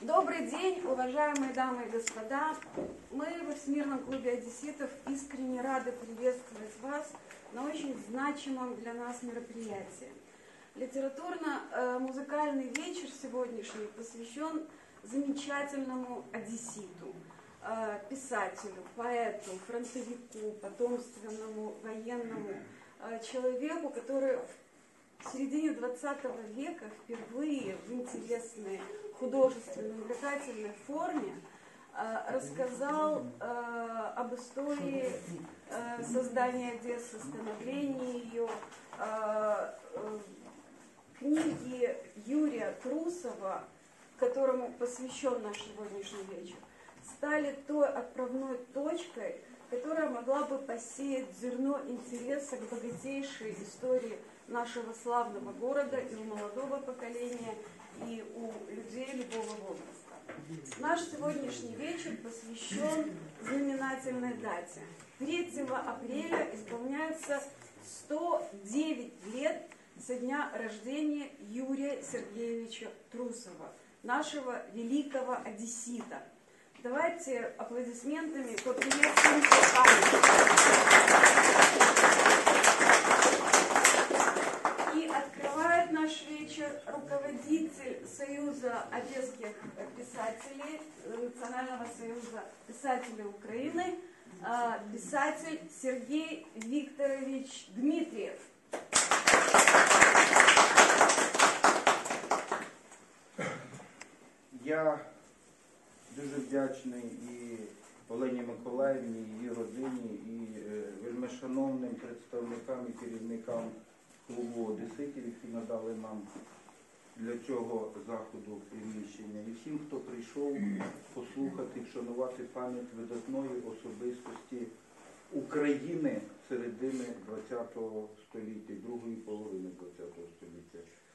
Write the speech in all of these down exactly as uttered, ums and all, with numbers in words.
Добрый день, уважаемые дамы и господа. Мы во Всемирном клубе одесситов искренне рады приветствовать вас на очень значимом для нас мероприятии. Литературно-музыкальный вечер сегодняшний посвящен замечательному одесситу, писателю, поэту, фронтовику, потомственному военному человеку, который в середине двадцатого века впервые в интересной художественной, увлекательной форме э, рассказал э, об истории э, создания Одессы, становления ее, э, э, книги Юрия Трусова, которому посвящен наш сегодняшний вечер, стали той отправной точкой, которая могла бы посеять зерно интереса к богатейшей истории нашего славного города и у молодого поколения, и у людей любого возраста. Наш сегодняшний вечер посвящен знаменательной дате. третьего апреля исполняется сто девять лет со дня рождения Юрия Сергеевича Трусова, нашего великого одессита. Давайте аплодисментами поприветствуем И открывает наш вечер руководитель Союза одесских писателей, Национального союза писателей Украины, писатель Сергей Викторович Дмитриев. Я дуже вдячний і Олені Миколаївні, її родині, і вельмишановним представникам і керівникам клубу одеситів, які надали нам для цього заходу приміщення. І всім, хто прийшов послухати, вшанувати пам'ять видатної особистості України середини двадцятого століття, другої половини двадцятого століття.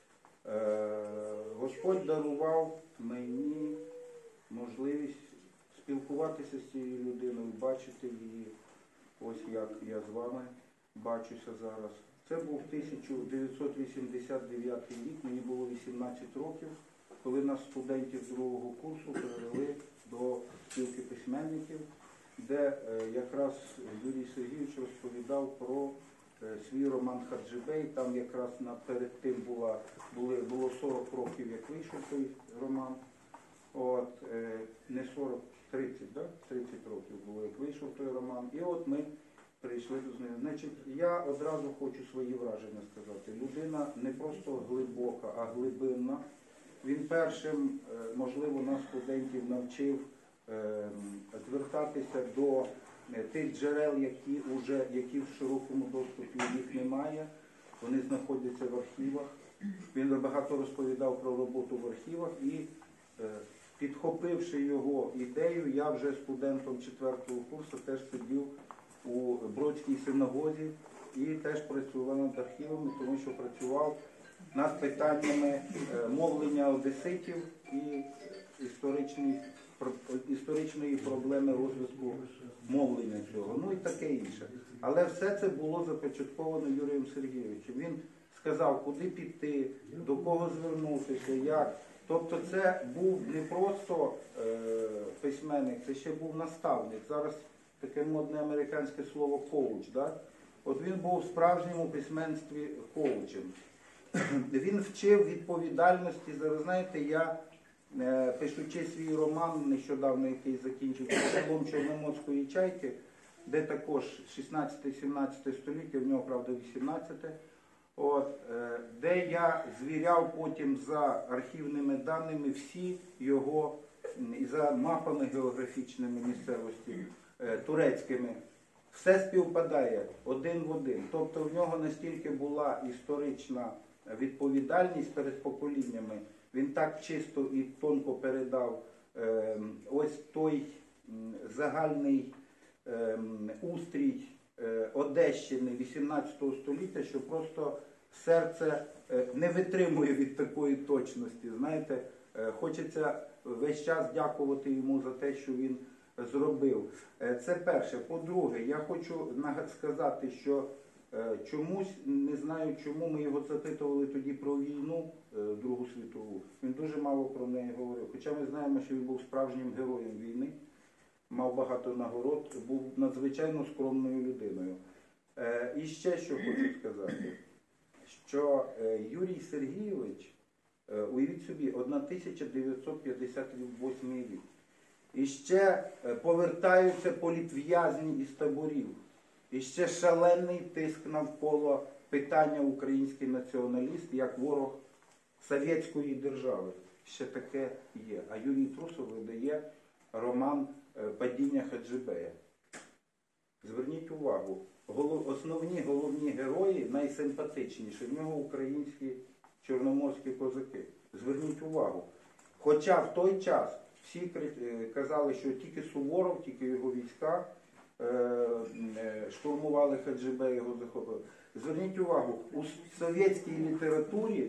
Господь дарував мені можливість спілкуватися з цією людиною, бачити її, ось як я з вами бачуся зараз. Це був тисяча дев'ятсот вісімдесят дев'ятий рік, мені було вісімнадцять років, коли нас, студентів другого курсу, перевели до спілки письменників, де якраз Юрій Сергійович розповідав про свій роман «Хаджибей». Там якраз перед тим була, були, було сорок років, як вийшов той роман. От, не сорок, тридцять, да? тридцять років було, як вийшов той роман. І от ми прийшли до неї. Значить, я одразу хочу свої враження сказати. Людина не просто глибока, а глибинна. Він першим, можливо, нас, студентів, навчив е, звертатися до тих джерел, які, уже, які в широкому доступі їх немає. Вони знаходяться в архівах. Він багато розповідав про роботу в архівах і, е, підхопивши його ідею, я вже студентом четвертого курсу теж сидів у Бродській синагозі і теж працював над архівами, тому що працював над питаннями мовлення одеситів і історичної, історичної проблеми розвитку мовлення цього, ну і таке інше. Але все це було започатковано Юрієм Сергійовичем. Він сказав, куди піти, до кого звернутися, як. Тобто це був не просто е, письменник, це ще був наставник. Зараз таке модне американське слово «коуч». Да? От він був в справжньому письменстві коучем. Він вчив відповідальності. Зараз, знаєте, я, е, пишучи свій роман, нещодавно який закінчив «Перелом Чорноморської чайки», де також шістнадцяте-сімнадцяте століття, в нього, правда, вісімнадцяте, от, е, де я звіряв потім за архівними даними всі його, за мапами географічними місцевості, турецькими, все співпадає один в один. Тобто в нього настільки була історична відповідальність перед поколіннями, він так чисто і тонко передав е, ось той загальний е, устрій е, Одещини вісімнадцятого століття, що просто серце е, не витримує від такої точності. Знаєте, е, хочеться весь час дякувати йому за те, що він зробив. Це перше. По-друге, я хочу сказати, що Е, Чомусь, не знаю чому, ми його запитували тоді про війну, е, Другу світову. Він дуже мало про неї говорив. Хоча ми знаємо, що він був справжнім героєм війни, мав багато нагород, був надзвичайно скромною людиною. Е, І ще що хочу сказати, що е, Юрій Сергійович, е, уявіть собі, тисяча дев'ятсот п'ятдесят восьмий рік. І ще е, повертаються політв'язні із таборів. І ще шалений тиск навколо питання український націоналіст як ворог совєтської держави. Ще таке є. А Юрій Трусов видає роман «Падіння Хаджибея». Зверніть увагу, голов... основні головні герої найсимпатичніші. В нього українські чорноморські козаки. Зверніть увагу. Хоча в той час всі казали, що тільки Суворов, тільки його війська штурмували Хаджибея, його захопили. Зверніть увагу, у совєтській літературі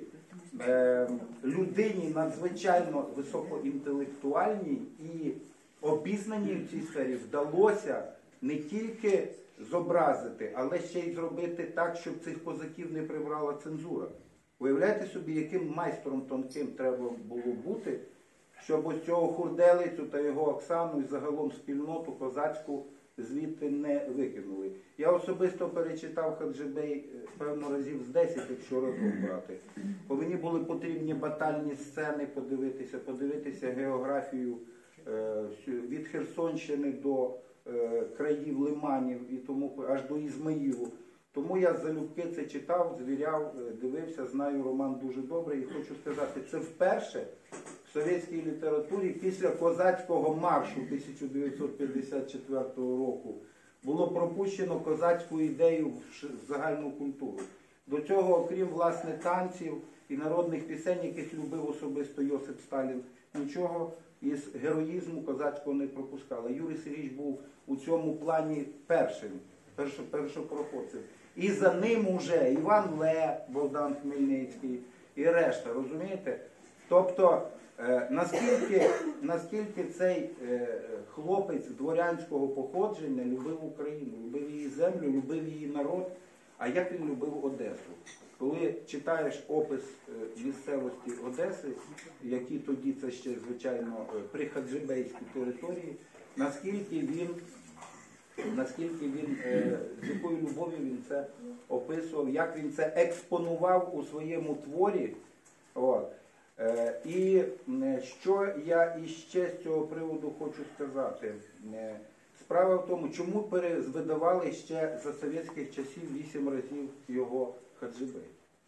е, людині надзвичайно високоінтелектуальній і обізнаній в цій сфері вдалося не тільки зобразити, але ще й зробити так, щоб цих козаків не прибрала цензура. Уявляєте собі, яким майстром тонким треба було бути, щоб ось цього Хурделицю та його Оксану і загалом спільноту козацьку звідти не викинули. Я особисто перечитав Хаджибей, певно, разів з десять, якщо разом брати. Бо мені були потрібні батальні сцени подивитися, подивитися географію е, від Херсонщини до е, країв Лиманів і тому аж до Ізмаїлу. Тому я залюбки це читав, звіряв, дивився, знаю роман дуже добре і хочу сказати, це вперше в совєтській літературі після козацького маршу тисяча дев'ятсот п'ятдесят четвертого року було пропущено козацьку ідею в загальну культуру. До цього, окрім власне танців і народних пісень, яких любив особисто Йосип Сталін, нічого із героїзму козацького не пропускали. Юрій Сергійович був у цьому плані першим, першо, першопроходцем. І за ним уже Іван Ле, Богдан Хмельницький і решта, розумієте? Тобто, е, наскільки, наскільки цей е, хлопець дворянського походження любив Україну, любив її землю, любив її народ, а як він любив Одесу? Коли читаєш опис е, місцевості Одеси, які тоді це ще, звичайно, прихаджибейські території, наскільки він наскільки він, е, з якою любов'ю він це описував, як він це експонував у своєму творі. От. Е, і е, що я іще з цього приводу хочу сказати. Е, справа в тому, чому перевидавали ще за совєтських часів вісім разів його Хаджибей.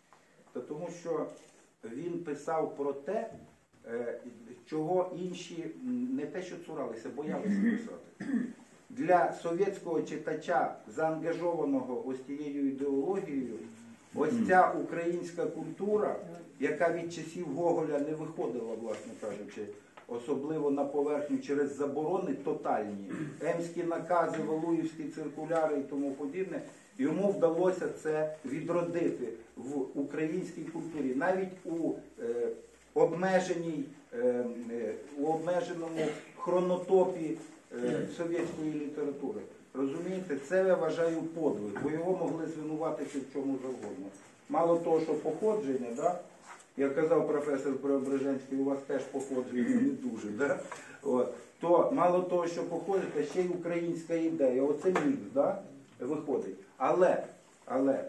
Та тому що він писав про те, е, чого інші не те, що цуралися, боялися писати. Для совєтського читача, заангажованого ось тією ідеологією, ось ця українська культура, яка від часів Гоголя не виходила, власне кажучи, особливо на поверхню через заборони тотальні, емські накази, валуївські циркуляри і тому подібне, йому вдалося це відродити в українській культурі, навіть у е, обмеженій, е, у обмеженому хронотопі совєтської літератури. Розумієте, це я вважаю подвиг, бо його могли звинуватити в чому завгодно. Мало того, що походження, да? Як казав професор Преображенський, у вас теж походження не дуже, да? От. То мало того, що походить, а ще й українська ідея. Оце мікс, да? Виходить. Але, але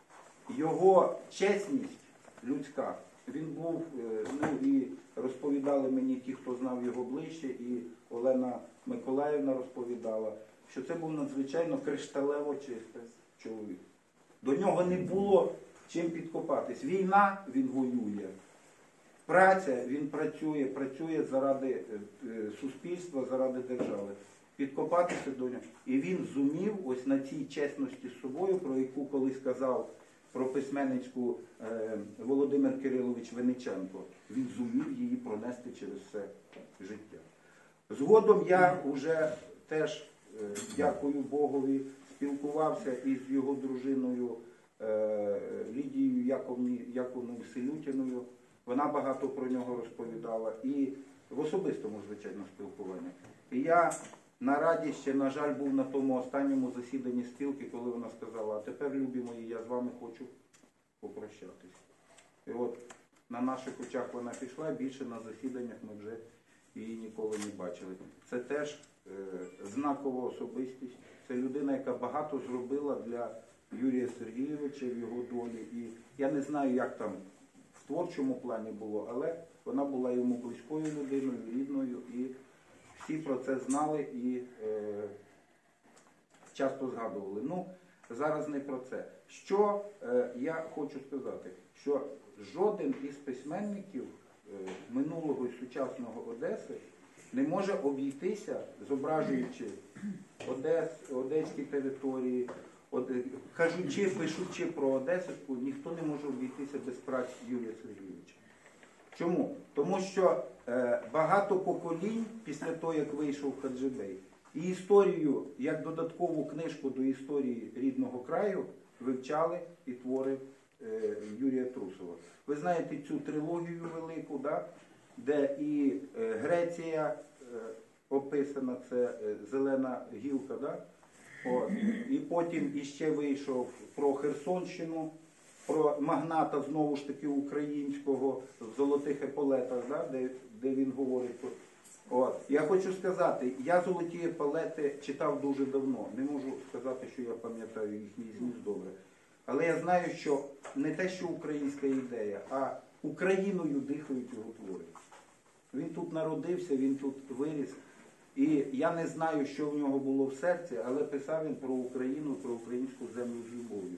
його чесність людська, він був, ну і розповідали мені ті, хто знав його ближче, і Олена Миколаївна розповідала, що це був надзвичайно кришталево чистий чоловік. До нього не було чим підкопатись. Війна, він воює. Праця, він працює, працює заради суспільства, заради держави. Підкопатися до нього. І він зумів ось на цій чесності з собою, про яку колись казав про письменницьку е, Володимир Кирилович Винниченко, він зумів її пронести через все життя. Згодом я вже теж, е, дякую Богові, спілкувався із його дружиною е, Лідією Яковні, Яковною Селютіною. Вона багато про нього розповідала. І в особистому, звичайно, спілкуванні. І я на раді ще, на жаль, був на тому останньому засіданні спілки, коли вона сказала, а тепер, любі мої, я з вами хочу попрощатись. І от на наших очах вона пішла, більше на засіданнях ми вже її ніколи не бачили. Це теж е, знакова особистість. Це людина, яка багато зробила для Юрія Сергійовича в його долі. І я не знаю, як там в творчому плані було, але вона була йому близькою людиною, рідною, і всі про це знали і е, часто згадували. Ну, зараз не про це. Що е, я хочу сказати, що жоден із письменників е, минулого і сучасного Одеси не може обійтися, зображуючи Одес, одеські території, од... кажучи, пишучи про Одеску, ніхто не може обійтися без праці Юрія Сергійовича. Чому? Тому що е, багато поколінь після того, як вийшов Хаджибей, і історію, як додаткову книжку до історії рідного краю, вивчали і твори е, Юрія Трусова. Ви знаєте цю трилогію велику, да? Де і е, Греція е, описана, це е, зелена гілка, да? От. І потім іще вийшов про Херсонщину, про магната, знову ж таки, українського в золотих еполетах, да? де, де він говорить про... От. Я хочу сказати, я золоті еполети читав дуже давно. Не можу сказати, що я пам'ятаю їхній зміст добре. Але я знаю, що не те, що українська ідея, а Україною дихають його твори. Він тут народився, він тут виріс. І я не знаю, що в нього було в серці, але писав він про Україну, про українську землю з любов'ю.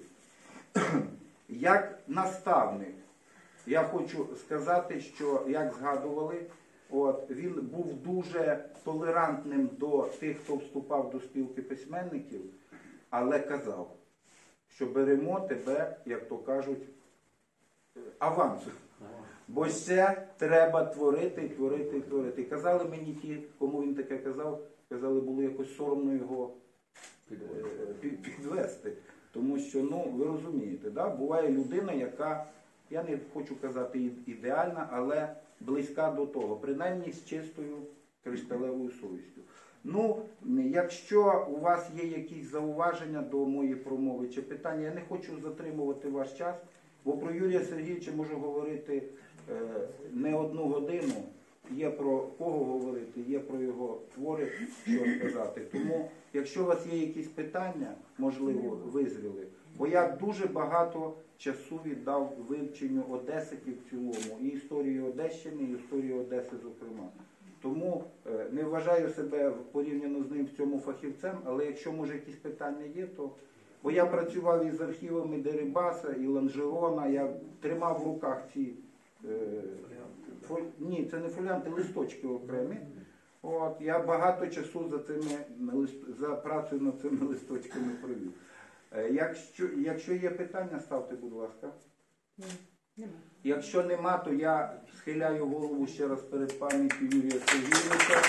Як наставник, я хочу сказати, що, як згадували, от, він був дуже толерантним до тих, хто вступав до спілки письменників, але казав, що беремо тебе, як то кажуть, авансом. Бо ще треба творити, творити, творити. Казали мені ті, кому він таке казав, казали, було якось соромно його підвести. Тому що, ну, ви розумієте, да? Буває людина, яка, я не хочу казати ідеальна, але близька до того, принаймні з чистою кришталевою совістю. Ну, якщо у вас є якісь зауваження до моєї промови чи питання, я не хочу затримувати ваш час, бо про Юрія Сергійовича можу говорити е, не одну годину, є про кого говорити, є про його твори, що сказати. Тому, якщо у вас є якісь питання, можливо, визріли, бо я дуже багато часу віддав вивченню Одесики в цілому, і історії Одещини, і історії Одеси, зокрема. Тому е, не вважаю себе порівняно з ним в цьому фахівцем, але якщо, може, якісь питання є, то... Бо я працював із архівами Дерибаса, і Ланжерона, я тримав в руках ці... Е, фоль... Ні, це не фоліанти, листочки окремі. От, я багато часу за, цими, за працею над цими листочками провів. Е, якщо, якщо є питання, ставте, будь ласка. Нема. Якщо нема, то я схиляю голову ще раз перед пам'яттю Юрія Сергійовича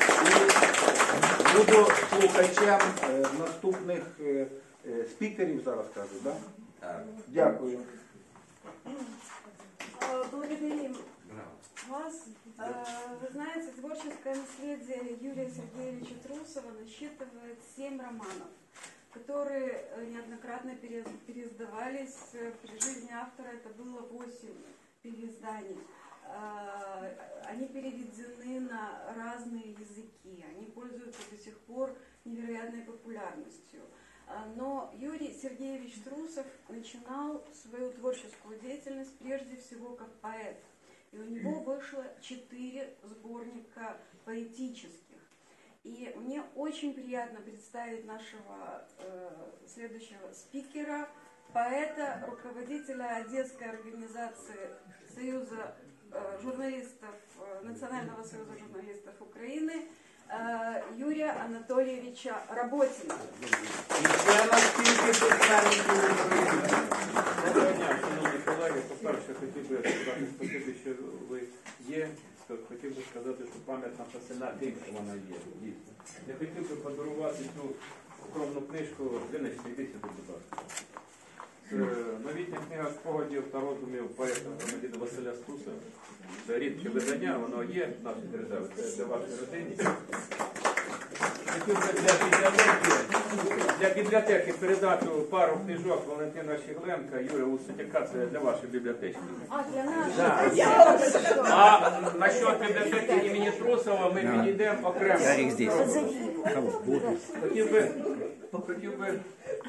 і буду слухачем е, наступних е, е, спікерів, зараз кажу, да? Так? Дякую. Благодарим вас. Вы знаете, творческое наследие Юрия Сергеевича Трусова насчитывает семь романов, которые неоднократно переиздавались. При жизни автора это было восемь переизданий. Они переведены на разные языки, они пользуются до сих пор невероятной популярностью. Но Юрий Сергеевич Трусов начинал свою творческую деятельность прежде всего как поэт. И у него вышло четыре сборника поэтических. И мне очень приятно представить нашего э, следующего спикера, поэта, руководителя Одесской организации Союза э, журналистов, э, Национального союза журналистов Украины, э, Юрия Анатольевича Работина. Доброго дня, шановні колеги. По-перше, хотів би сказати спасибі, що ви є. Хотів би сказати, що пам'ять наша сильна тим, що вона є. Дійсно. Я хотів би подарувати цю скромну книжку. Винести, йди сюди, будь ласка. Це новітня книга спогадів та роздумів поета громадянина Василя Стуса. Це рідке видання, воно є в нашій державі, це для вашої родини. хотів би для бібліотеки, для бібліотеки передати пару книжок Валентина Щегленка, Юрія Усатяка, це для вашої бібліотечки. А, для нас. Да. Спасибо большое. А насчет бібліотеки імені Трусова ми підійдемо окремо. Хотів би, хотів би,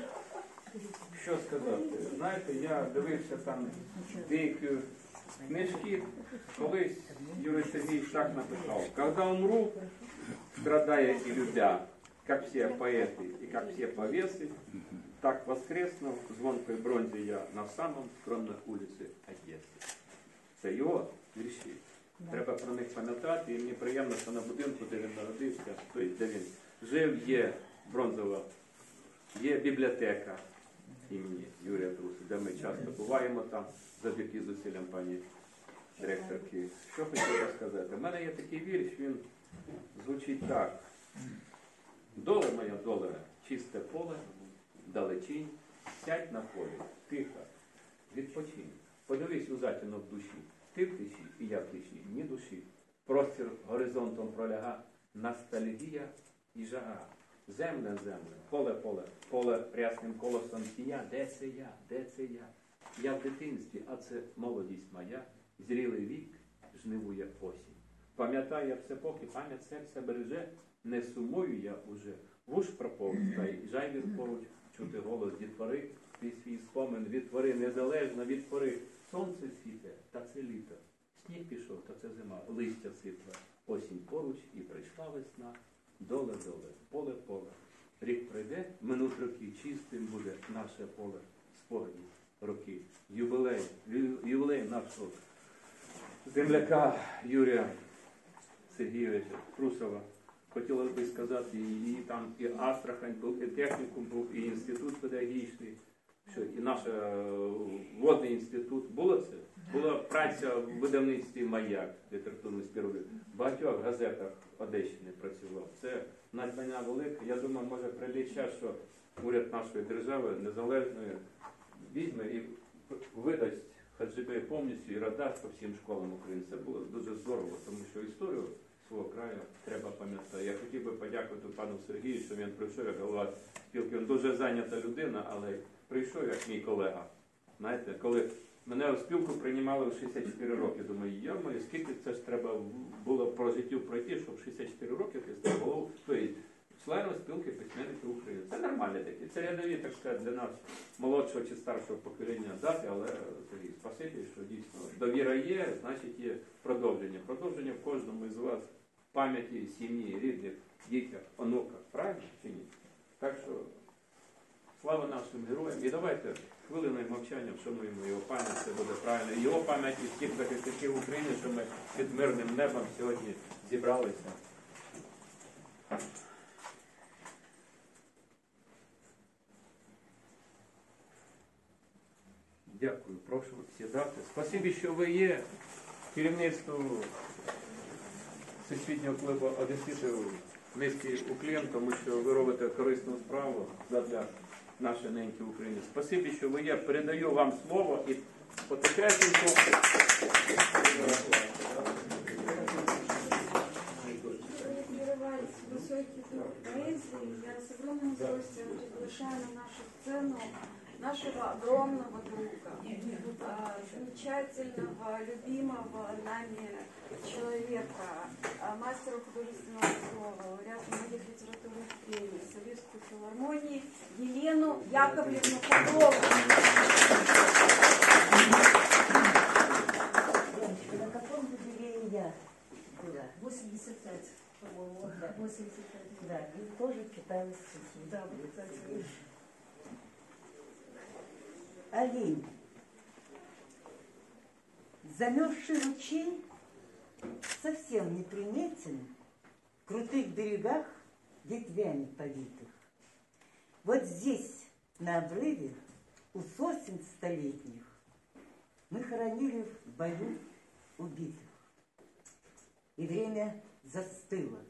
що сказати. Знаєте, я дивився там деякі книжки, колись Юрій Сергійович так написав: «Когда умру, страдая и любя, как все поэты и как все повесы, так воскресну в звонкой бронзе я на самом скромной улице Одессы». Це його вірші. Треба про них пам'ятати, і мені приємно, що на будинку, де він народився, тобто, де він жив, є бронзова, є бібліотека імені Юрія Труси, де ми часто буваємо там, завдяки зусиллям пані директорки. Що хотів сказати? У мене є такий вірш, він звучить так. Доле моя, доле, чисте поле, далечінь, сядь на полі, тихо, відпочинь. Подивись у затінок в душі, ти в тиші і я в тиші, ні душі. Простір горизонтом проляга, ностальгія і жага. Земля, земля, поле, поле, поле рясним колосом сія. Де це я, де це я? Я в дитинстві, а це молодість моя, зрілий вік, жнивує осінь. Пам'ятаю я все поки, пам'ять серця береже, не сумую я уже. Вуш проповз, та й жайвір поруч, чути голос дітвори, ти свій спомин відтвори, незалежно від пори. Сонце світе, та це літо, сніг пішов, та це зима, листя сипле, осінь поруч і прийшла весна. Доле, доле, поле, поле. Рік пройде, минуть роки, чистим буде наше поле, спогадів роки. Юбилей, ювілей нашого земляка Юрія Сергійовича Трусова. Хотілося б сказати, і там і Астрахань був, і технікум був, і інститут педагогічний, що і наш водний інститут. Було це? Була праця в видавництві «Маяк», літературний співробіт. В багатьох газетах Одещини працював. Це надбання велике. Я думаю, може прийде час, що уряд нашої держави незалежної візьме і видасть ХДЖБ повністю і роздасть по всім школам України. Це було дуже здорово, тому що історію свого краю треба пам'ятати. Я хотів би подякувати пану Сергію, що він прийшов як голова спілки. Він дуже зайнята людина, але прийшов як мій колега. Знаєте, коли мене у спілку приймали в шістдесят чотири роки, думаю, йо-моє, скільки це ж треба було про життю пройти, щоб в шістдесят чотири роки ти став голову, тобто членом спілки письменників України. Це нормальне таке. Це рядові, так сказати, для нас молодшого чи старшого покоління дати, але Сергій, спасибі, що дійсно довіра є, значить є продовження. Продовження в кожному із вас пам'яті, сім'ї, рідних, дітях, онуках. Правильно чи ні? Так що слава нашим героям. І давайте хвилиною мовчання вшануємо його пам'ять, це буде правильно. І його пам'ять і всіх захисників України, що ми під мирним небом сьогодні зібралися. Дякую, прошу сідати. Спасибі, що ви є. Керівництву Всесвітнього клубу одеситів низький уклін, тому що ви робите корисну справу для нашої неньки України. Спасибі, що ви є. Передаю вам слово і потихеньку. Прерывались высокий дух поэзии. Я с огромным удовольствием приглашаю на нашу сцену нашего огромного друга, замечательного, любимого нами человека, мастера художественного слова, лауреата многих литературных премий, солистку филармонии Елену Яковлевну Кудлову. На каком юбилее я была? восемьдесят пять, по-моему. Да. восемьдесят пять. Да, и тоже читала стихи. Да, кстати. Олень. Замерзший ручей совсем неприметен в крутых берегах ветвями повитых. Вот здесь, на обрыве, у сосен столетних, мы хоронили в бою убитых. И время застыло.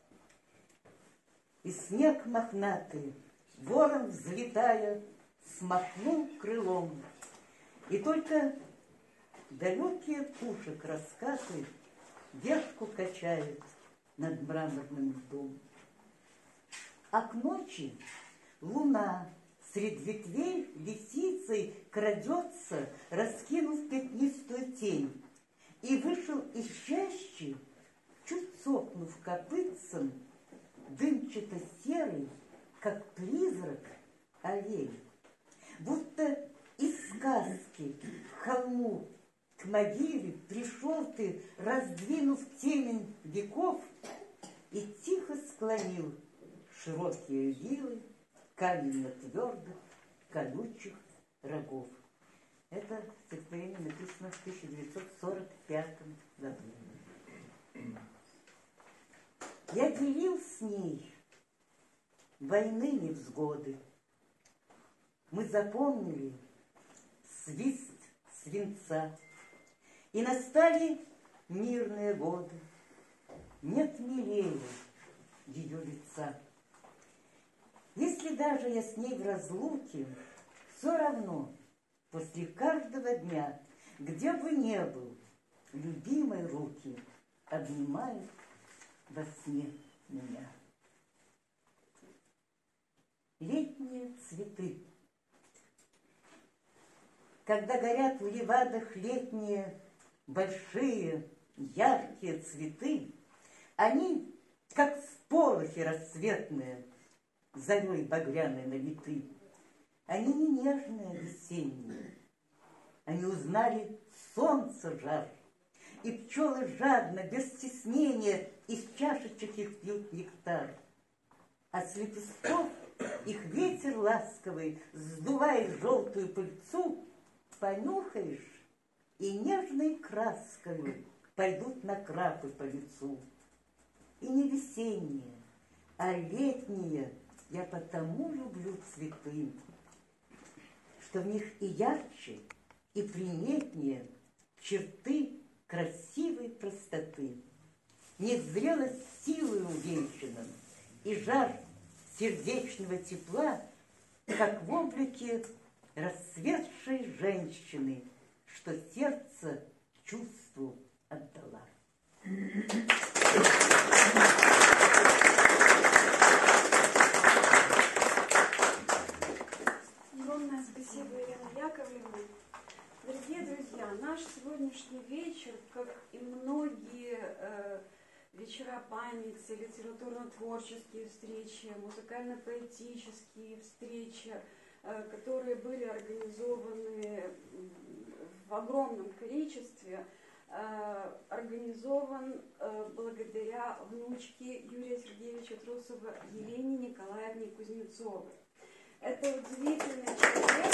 И снег мохнатый, ворон взлетая, смахнул крылом. И только далекие пушек раскаты вешку качают над мраморным льдом. А к ночи луна средь ветвей лисицей крадется, раскинув пятнистую тень. И вышел из чащи, чуть цокнув копытцем, дымчато-серый, как призрак, олень. Будто из сказки к холму, к могиле пришел ты, раздвинув темень веков, и тихо склонил широкие вилы каменно-твердых, колючих рогов. Это стихотворение написано в тысяча девятьсот сорок пятом году. Я делил с ней войны невзгоды. Мы запомнили свист свинца, и настали мирные годы. Нет милее ее лица. Если даже я с ней в разлуке, все равно после каждого дня, где бы ни был, любимой руки обнимают во сне меня. Летние цветы. Когда горят в ливадах летние большие яркие цветы, они, как сполохи рассветные, зарей багряной налиты. Они не нежные весенние, они узнали солнце жар, и пчелы жадно, без стеснения, из чашечек их пьют нектар. А с лепестков их ветер ласковый, сдувая желтую пыльцу, понюхаешь, и нежной краской пойдут накрапы по лицу. И не весенние, а летние я потому люблю цветы, что в них и ярче, и приметнее черты красивой простоты. Незрелость силой увенчана, и жар сердечного тепла, как в облике расцветшей женщины, что сердце чувству отдала. Огромное спасибо, Елена Яковлевна. Дорогие друзья, наш сегодняшний вечер, как и многие э, вечера памяти, литературно-творческие встречи, музыкально-поэтические встречи, э, которые были организованы в огромном количестве, э, организован э, благодаря внучке Юрия Сергеевича Трусова Елене Николаевне Кузнецовой. Это удивительный человек,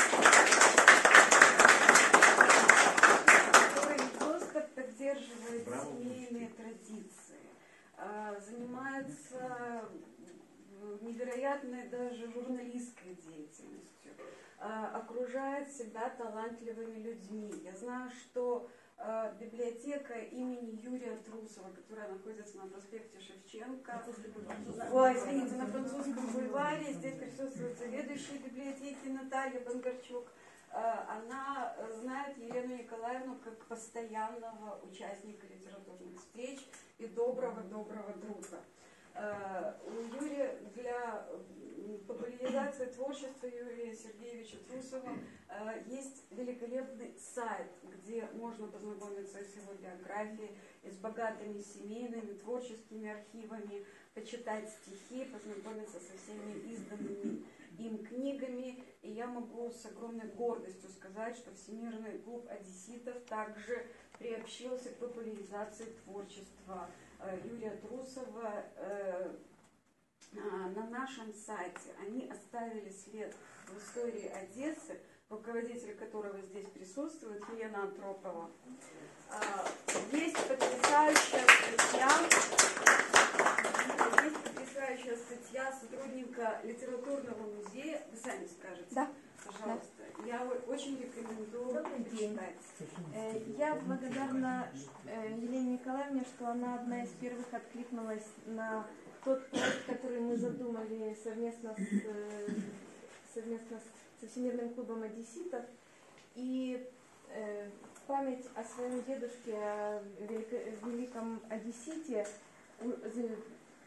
который не просто поддерживает семейные традиции, а занимается невероятной даже журналистской деятельностью, окружает себя талантливыми людьми. Я знаю, что библиотека имени Юрия Трусова, которая находится на проспекте Шевченко, ой, извините, на Французском бульваре, здесь присутствует заведующая библиотеки Наталья Бондарчук. Она знает Елену Николаевну как постоянного участника литературных встреч и доброго-доброго друга. У Юрия для популяризации творчества Юрия Сергеевича Трусова есть великолепный сайт, где можно познакомиться с его биографией, и с богатыми семейными творческими архивами, почитать стихи, познакомиться со всеми изданными им книгами. И я могу с огромной гордостью сказать, что Всемирный клуб одесситов также приобщился к популяризации творчества Юрия Трусова. На нашем сайте они оставили след в истории Одессы, руководитель которого здесь присутствует, Елена Антропова. Есть потрясающая статья, есть потрясающая статья сотрудника литературного музея. Вы сами скажете, да, пожалуйста. Да. Я очень рекомендую прочитать. Я благодарна Елене Николаевне, что она одна из первых откликнулась на тот проект, который мы задумали совместно с, совместно со Всемирным клубом одесситов. И э, память о своем дедушке, о велико, великом одессите,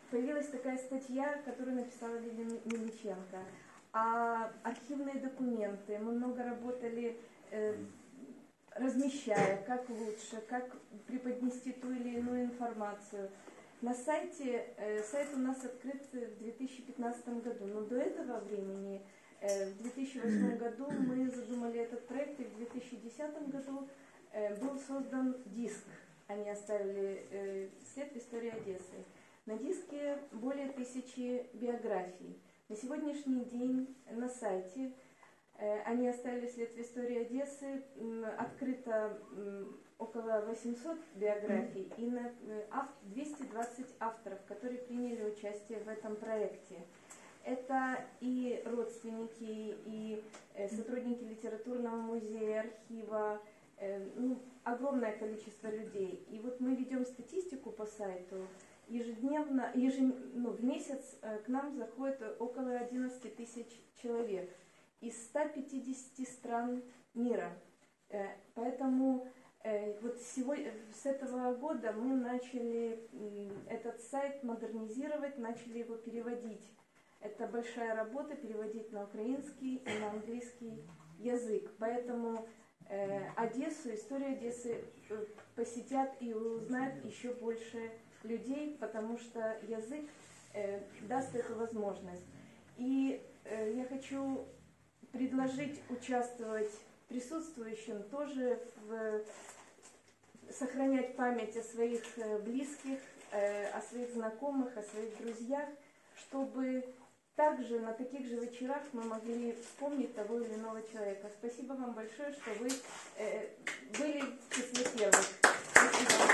появилась такая статья, которую написала Лилия Мельниченко. А архивные документы, мы много работали, э, размещая, как лучше, как преподнести ту или иную информацию. На сайте, э, сайт у нас открыт в две тысячи пятнадцатом году, но до этого времени, э, в две тысячи восьмом году мы задумали этот проект, и в две тысячи десятом году э, был создан диск. Они оставили э, след в истории Одессы. На диске более тысячи биографий. На сегодняшний день на сайте э, они оставили след в истории Одессы, м, открыто м, около восьмисот биографий и на, э, ав, двести двадцать авторов, которые приняли участие в этом проекте. Это и родственники, и э, сотрудники литературного музея, архива, э, ну, огромное количество людей. И вот мы ведем статистику по сайту. Ежедневно, ежем, ну, в месяц э, к нам заходит около одиннадцати тысяч человек из ста пятидесяти стран мира. Э, поэтому э, вот сегодня, с этого года мы начали э, этот сайт модернизировать, начали его переводить. Это большая работа, переводить на украинский и на английский язык. Поэтому э, Одессу, историю Одессы э, посетят и узнают еще больше людей, потому что язык э, даст эту возможность. И э, я хочу предложить участвовать присутствующим тоже в сохранять память о своих э, близких, э, о своих знакомых, о своих друзьях, чтобы также на таких же вечерах мы могли вспомнить того или иного человека. Спасибо вам большое, что вы э, были в числе первых. Спасибо.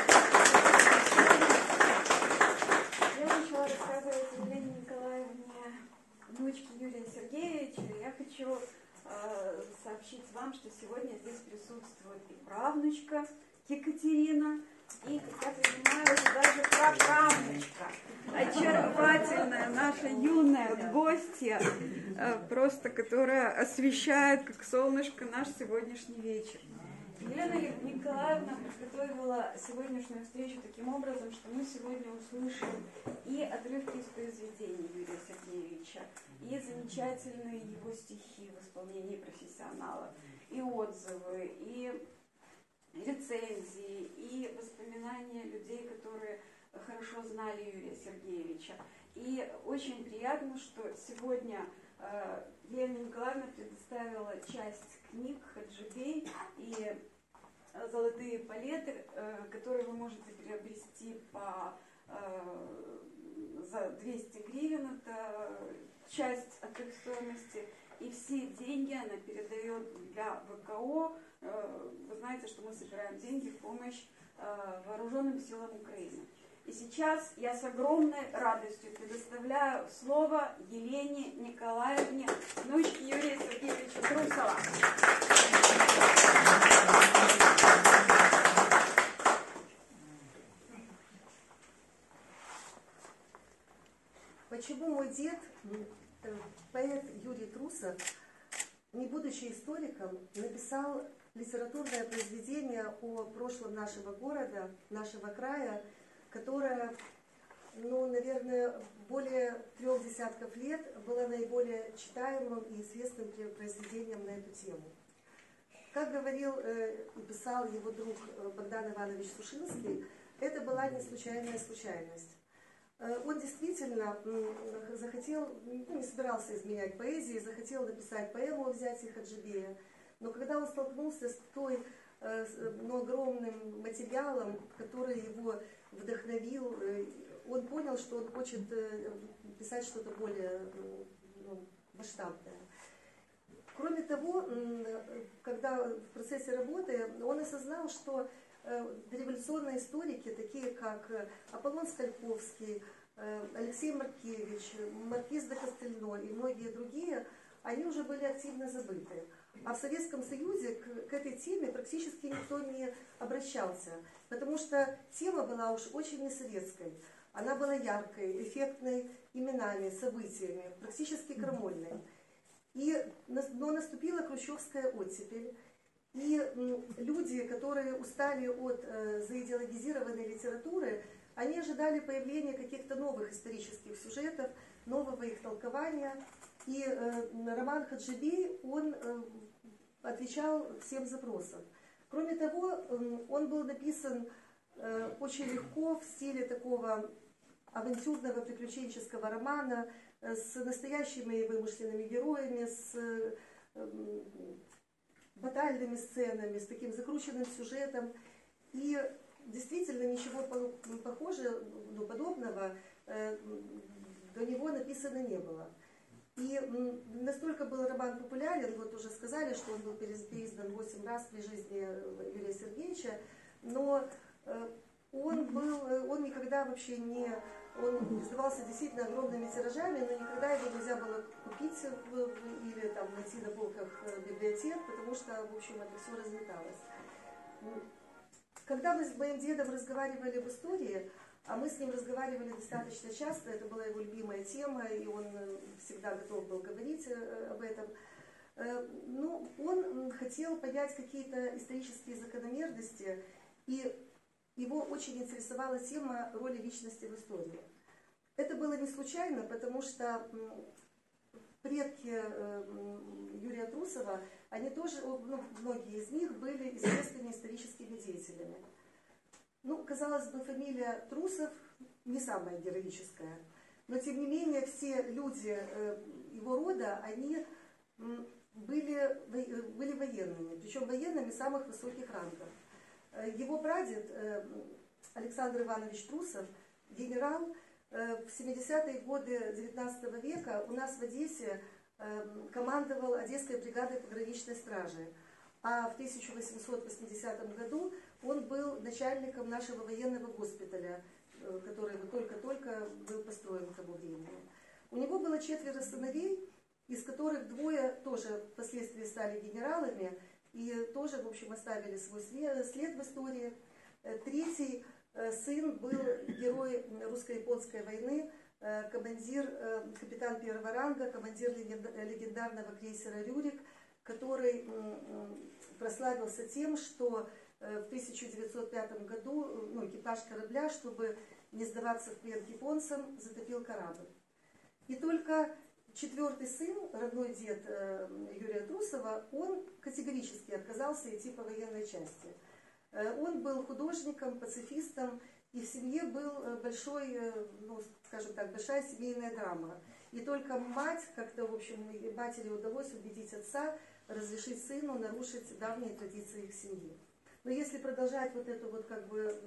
Я начала рассказывать Елене Николаевне, внучке Юрия Сергеевича. Я хочу э, сообщить вам, что сегодня здесь присутствует и правнучка Екатерина, и, как я понимаю, уже даже праправнучка. Очаровательная наша юная гостья, э, просто которая освещает, как солнышко, наш сегодняшний вечер. Елена Николаевна подготовила сегодняшнюю встречу таким образом, что мы сегодня услышим и отрывки из произведений Юрия Сергеевича, и замечательные его стихи в исполнении профессионалов, и отзывы, и рецензии, и воспоминания людей, которые хорошо знали Юрия Сергеевича. И очень приятно, что сегодня э, Елена Николаевна предоставила часть книг Хаджибей и «Золотые палеты», э, которые вы можете приобрести по, э, за двести гривен, это часть от их стоимости. И все деньги она передает для ВКО. Э, вы знаете, что мы собираем деньги в помощь э, вооруженным силам Украины. И сейчас я с огромной радостью предоставляю слово Елене Николаевне, внучке Юрия Сергеевича Трусова. Почему мой дед, поэт Юрий Трусов, не будучи историком, написал литературное произведение о прошлом нашего города, нашего края, которое, ну, наверное, более трех десятков лет было наиболее читаемым и известным произведением на эту тему. Как говорил э, и писал его друг Богдан Иванович Сушинский, это была не случайная случайность. Э, он действительно э, захотел, ну, не собирался изменять поэзии, захотел написать поэму о взятии Хаджибея, но когда он столкнулся с той, э, ну, огромным материалом, который его вдохновил, э, он понял, что он хочет э, писать что-то более э, ну, масштабное. Кроме того, когда в процессе работы он осознал, что дореволюционные историки, такие как Аполлон Скальковский, Алексей Маркевич, Маркиз де Кастельно и многие другие, они уже были активно забыты. А в Советском Союзе к, к этой теме практически никто не обращался, потому что тема была уж очень не советской. Она была яркой, эффектной именами, событиями, практически крамольной. И, но наступила хрущевская оттепель, и люди, которые устали от э, заидеологизированной литературы, Они ожидали появления каких-то новых исторических сюжетов, нового их толкования. И э, роман Хаджибей, он э, отвечал всем запросам. Кроме того, э, он был написан э, очень легко в стиле такого авантюрного приключенческого романа, э, с настоящими и вымышленными героями, с э, батальными сценами, с таким закрученным сюжетом. И действительно ничего похожего, ну, подобного э, до него написано не было. И настолько был роман популярен, вот уже сказали, что он был переиздан восемь раз при жизни Юрия Сергеевича, но он был, он никогда вообще не, он издавался действительно огромными тиражами, но никогда его нельзя было купить в, или там найти на полках библиотек, потому что, в общем, это все разметалось. Когда мы с моим дедом разговаривали об истории, а мы с ним разговаривали достаточно часто, это была его любимая тема, и он всегда готов был говорить об этом. Ну, он хотел понять какие-то исторические закономерности, и его очень интересовала тема роли личности в истории. Это было не случайно, потому что предки Юрия Трусова, они тоже, ну, многие из них были известными историческими деятелями. Ну, казалось бы, фамилия Трусов не самая героическая, но тем не менее все люди его рода, они были, были военными, причем военными самых высоких рангов. Его прадед Александр Иванович Трусов, генерал, в семидесятые годы девятнадцатого века у нас в Одессе командовал Одесской бригадой пограничной стражи. А в тысяча восемьсот восьмидесятом году он был начальником нашего военного госпиталя, который только-только был построен к тому времени. У него было четверо сыновей, из которых двое тоже впоследствии стали генералами и тоже, в общем, оставили свой след в истории. Третий сын был герой русско-японской войны, командир, капитан первого ранга, командир легендарного крейсера «Рюрик», который прославился тем, что в тысяча девятьсот пятом году, ну, экипаж корабля, чтобы не сдаваться в плен к японцам, затопил корабль. И только четвертый сын, родной дед Юрия Трусова, он категорически отказался идти по военной части. Он был художником, пацифистом, и в семье был большой, ну, скажем так, большая семейная драма. И только мать, как-то, в общем, матери удалось убедить отца разрешить сыну нарушить давние традиции их семьи. Но если продолжать вот эту вот как бы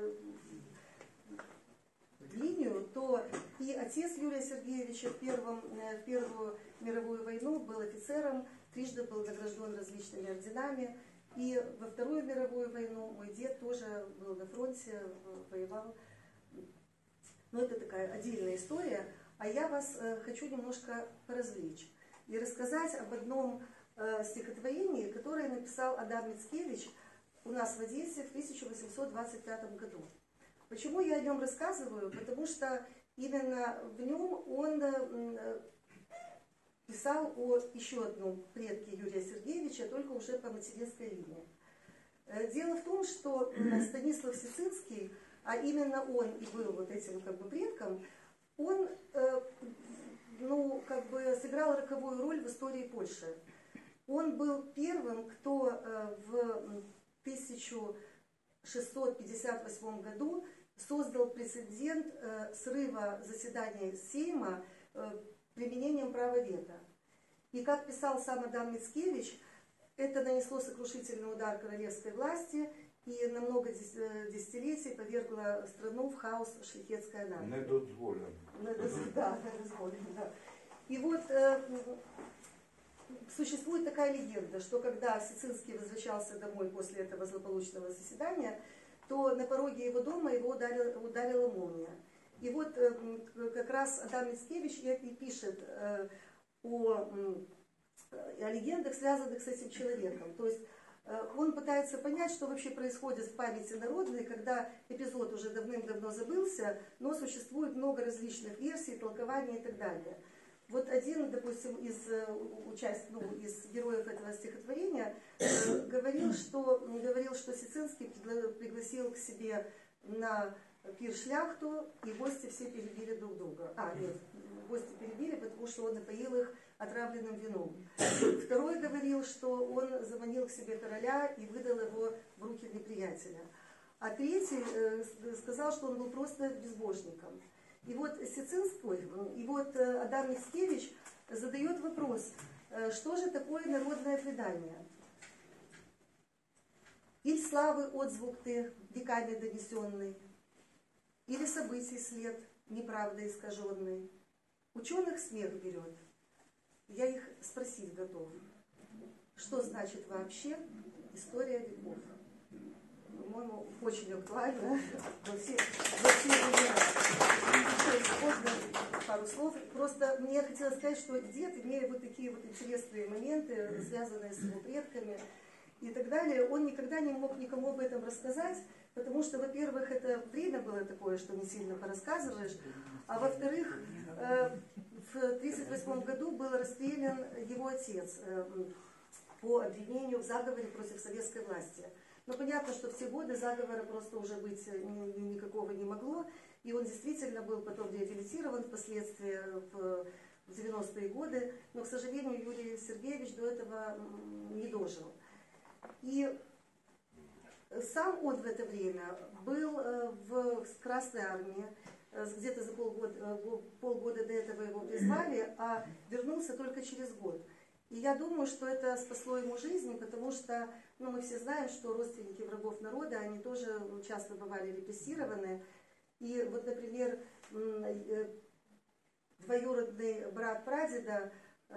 линию, то и отец Юрия Сергеевича в, первом, в Первую мировую войну был офицером, трижды был награжден различными орденами, и во Вторую мировую войну мой дед тоже был на фронте, воевал. Но это такая отдельная история, а я вас хочу немножко поразвлечь и рассказать об одном стихотворении, которое написал Адам Мицкевич у нас в Одессе в тысяча восемьсот двадцать пятом году. Почему я о нем рассказываю? Потому что именно в нем он писал о еще одном предке Юрия Сергеевича, только уже по материнской линии. Дело в том, что Станислав Сицинский, а именно он и был вот этим как бы предком, он ну, как бы сыграл роковую роль в истории Польши. Он был первым, кто в тысяча шестьсот пятьдесят восьмом году создал прецедент срыва заседания Сейма применением права вето. И как писал сам Адам Мицкевич, это нанесло сокрушительный удар королевской власти и на много десятилетий повергло страну в хаос шляхетской анархии. Недозволено. Да, недозволено, да. И вот существует такая легенда, что когда Сицинский возвращался домой после этого злополучного заседания, то на пороге его дома его ударила, ударила молния. И вот как раз Адам Мицкевич и пишет о, о легендах, связанных с этим человеком. То есть он пытается понять, что вообще происходит в памяти народной, когда эпизод уже давным-давно забылся, но существует много различных версий, толкований и так далее. Вот один, допустим, из, участ... ну, из героев этого стихотворения э, говорил, что, говорил, что Сицинский пригласил к себе на пир шляхту, и гости все перебили друг друга. А, нет, гости перебили, потому что он напоил их отравленным вином. Второй говорил, что он заманил к себе короля и выдал его в руки неприятеля. А третий э, сказал, что он был просто безбожником. И вот Сицинский, и вот э, Адам Мицкевич задает вопрос, э, что же такое народное предание? Или славы отзвук ты, веками донесенный, или событий след, неправда искаженный. Ученых смех берет. Я их спросить готов. Что значит вообще история веков? По-моему, очень актуально во все, во все времена. Можно пару слов. Просто мне хотелось сказать, что дед, имея вот такие вот интересные моменты, связанные с его предками и так далее, он никогда не мог никому об этом рассказать, потому что, во-первых, это время было такое, что не сильно порассказываешь, а во-вторых, в тридцать восьмом году был расстрелян его отец по обвинению в заговоре против советской власти. Но понятно, что в те годы заговора просто уже быть никакого не могло, и он действительно был потом реабилитирован впоследствии в девяностые годы, но, к сожалению, Юрий Сергеевич до этого не дожил. И сам он в это время был в Красной армии, где-то за полгода, полгода до этого его призвали, а вернулся только через год. И я думаю, что это спасло ему жизнь, потому что, ну, мы все знаем, что родственники врагов народа, они тоже часто бывали репрессированы. И вот, например, двоюродный брат прадеда,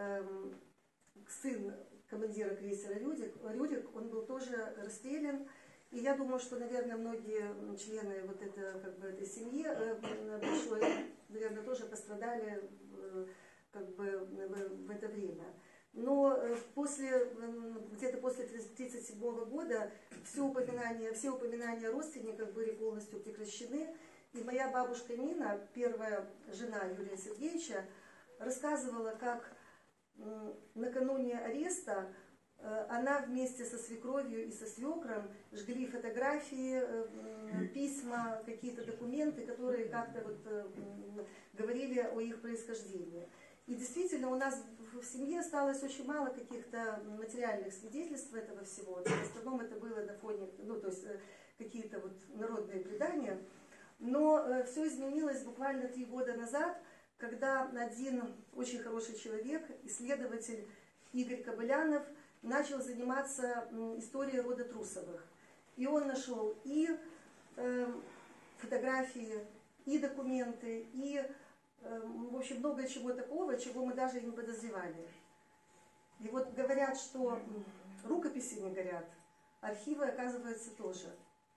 сын командира крейсера «Рюрик», Рюрик, он был тоже расстрелян. И я думаю, что, наверное, многие члены вот это, как бы, этой семьи большой, наверное, тоже пострадали как бы, в это время. Но после, где-то после тридцать седьмого года все упоминания, все упоминания родственников были полностью прекращены. И моя бабушка Нина, первая жена Юрия Сергеевича, рассказывала, как накануне ареста она вместе со свекровью и со свекром жгли фотографии, письма, какие-то документы, которые как-то вот говорили о их происхождении. И действительно у нас в семье осталось очень мало каких-то материальных свидетельств этого всего. В основном это было на фоне, ну то есть какие-то вот народные предания. Но все изменилось буквально три года назад, когда один очень хороший человек, исследователь Игорь Кобылянов, начал заниматься историей рода Трусовых. И он нашел и э, фотографии, и документы, и, э, в общем, много чего такого, чего мы даже не подозревали. И вот говорят, что рукописи не горят, архивы, оказывается, тоже.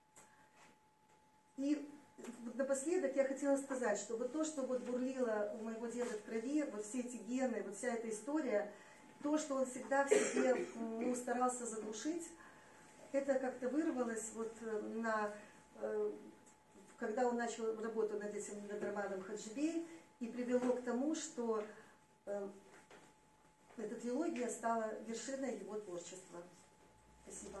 И напоследок я хотела сказать, что вот то, что вот бурлило у моего деда в крови, вот все эти гены, вот вся эта история, то, что он всегда в себе, ну, старался заглушить, это как-то вырвалось вот на, когда он начал работу над этим, над романом «Хаджибей», и привело к тому, что эта трилогия стала вершиной его творчества. Спасибо.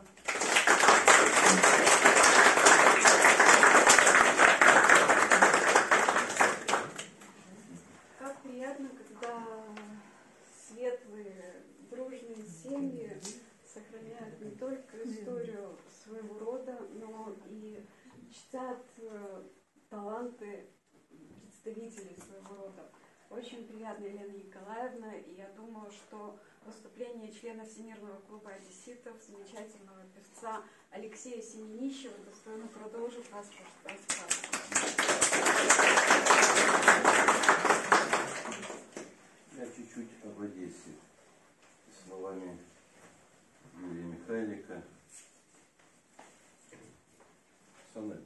Как приятно, когда светлые, дружные семьи сохраняют не только историю своего рода, но и чтят таланты представителей своего рода. Очень приятно, Елена Николаевна, и я думаю, что выступление члена Всемирного клуба одесситов, замечательного певца Алексея Семенищева, достойно продолжить вас рассказывать. Я чуть-чуть об Одессе словами Юрия Михайлика. Сонет.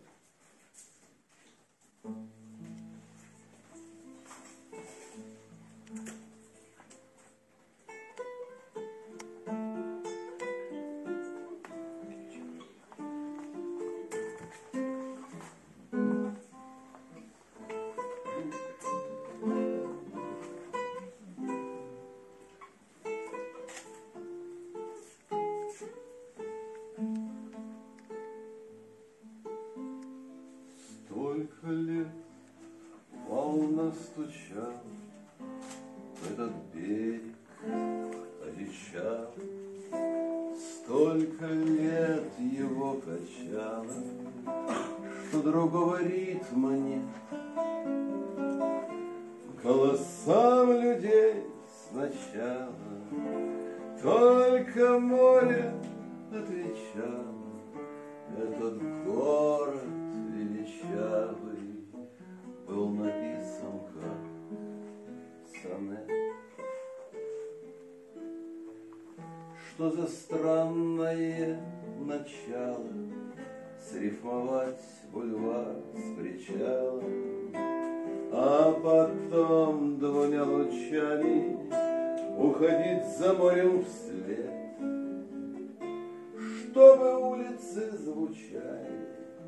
лет волна стучала, этот берег одичал, столько лет его качало, что другого ритма нет. Голосам людей сначала только море отвечало. Этот город величавый был написан как сонет. Что за странное начало срифмовать бульвар с причалом, а потом двумя лучами уходить за морем вслед, чтобы улицы звучали,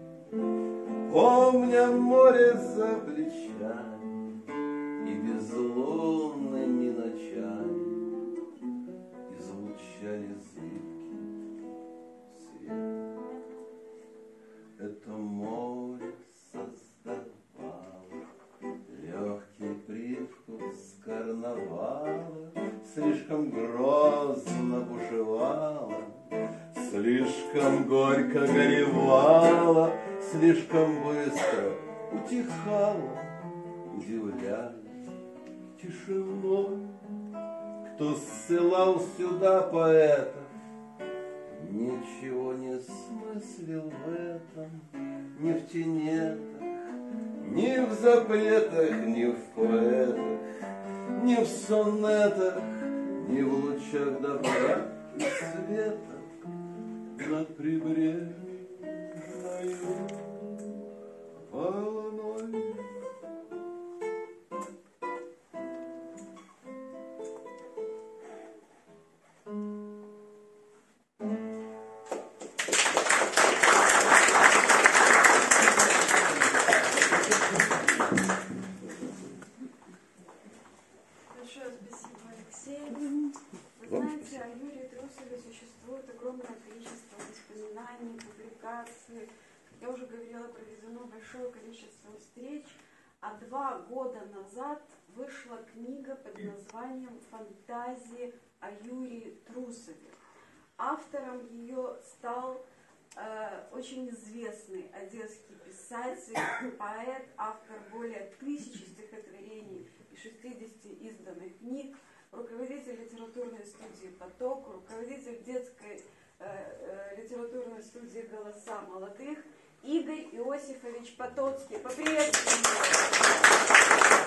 помня море за плечами и безлунными ночами излучали зыбкий свет. Это море создавало легкий привкус карнавала, слишком грозно бушевала, слишком горько горевала, слишком быстро утихала, удивляясь тишиной. Кто ссылал сюда поэтов, ничего не смыслил в этом, ни в тенетах, ни в запретах, ни в поэтах, ни в сонетах, ни в лучах добра и света над прибрежной волной. Большое спасибо, Алексей. Вы знаете, о Юрии Трусове существует огромное количество воспоминаний, публикаций. Я уже говорила, проведено большое количество встреч. А два года назад вышла книга под названием «Фантазии о Юрии Трусове». Автором ее стал э, очень известный одесский писатель, поэт, автор более тысячи стихотворений и шестидесяти изданных книг, руководитель литературной студии «Поток», руководитель детской э, э, литературной студии «Голоса молодых» Игорь Иосифович Потоцкий. Поприветствуем его.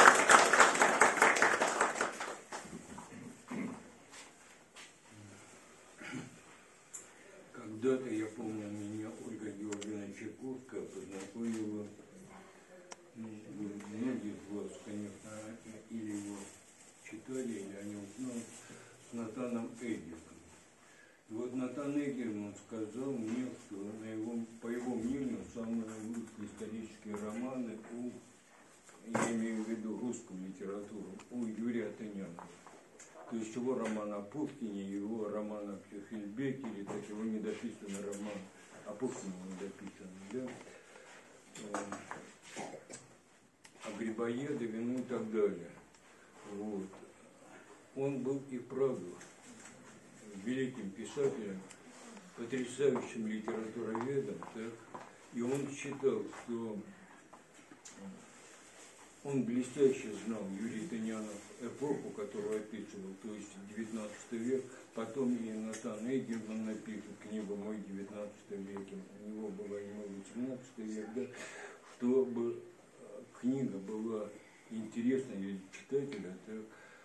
Когда-то, я помню, меня Ольга Георгиевна Чайковская познакомила, ну, многие из вас, конечно, или его читали, или они узнали, с Натаном Эггером. И вот Натан Эггерман сказал мне, что на его, по его мнению, самые лучшие исторические романы у, я имею в виду русскую литературу, у Юрия Тыняна. То есть его роман о Пушкине, его роман о Пчехельбекере, так его недописанный роман о Пушкине недописанный, да, о Грибоедове, ну и так далее. Вот. Он был и правда великим писателем, потрясающим литературоведом, так, и он считал, что он блестяще знал Юрий Тынянов эпоху, которую описывал, то есть девятнадцатый век, потом и Натан Эггерман напишет книгу «Мой девятнадцатый век», у него была и мой восемнадцатый век, да, чтобы книга была интересна для читателя, так,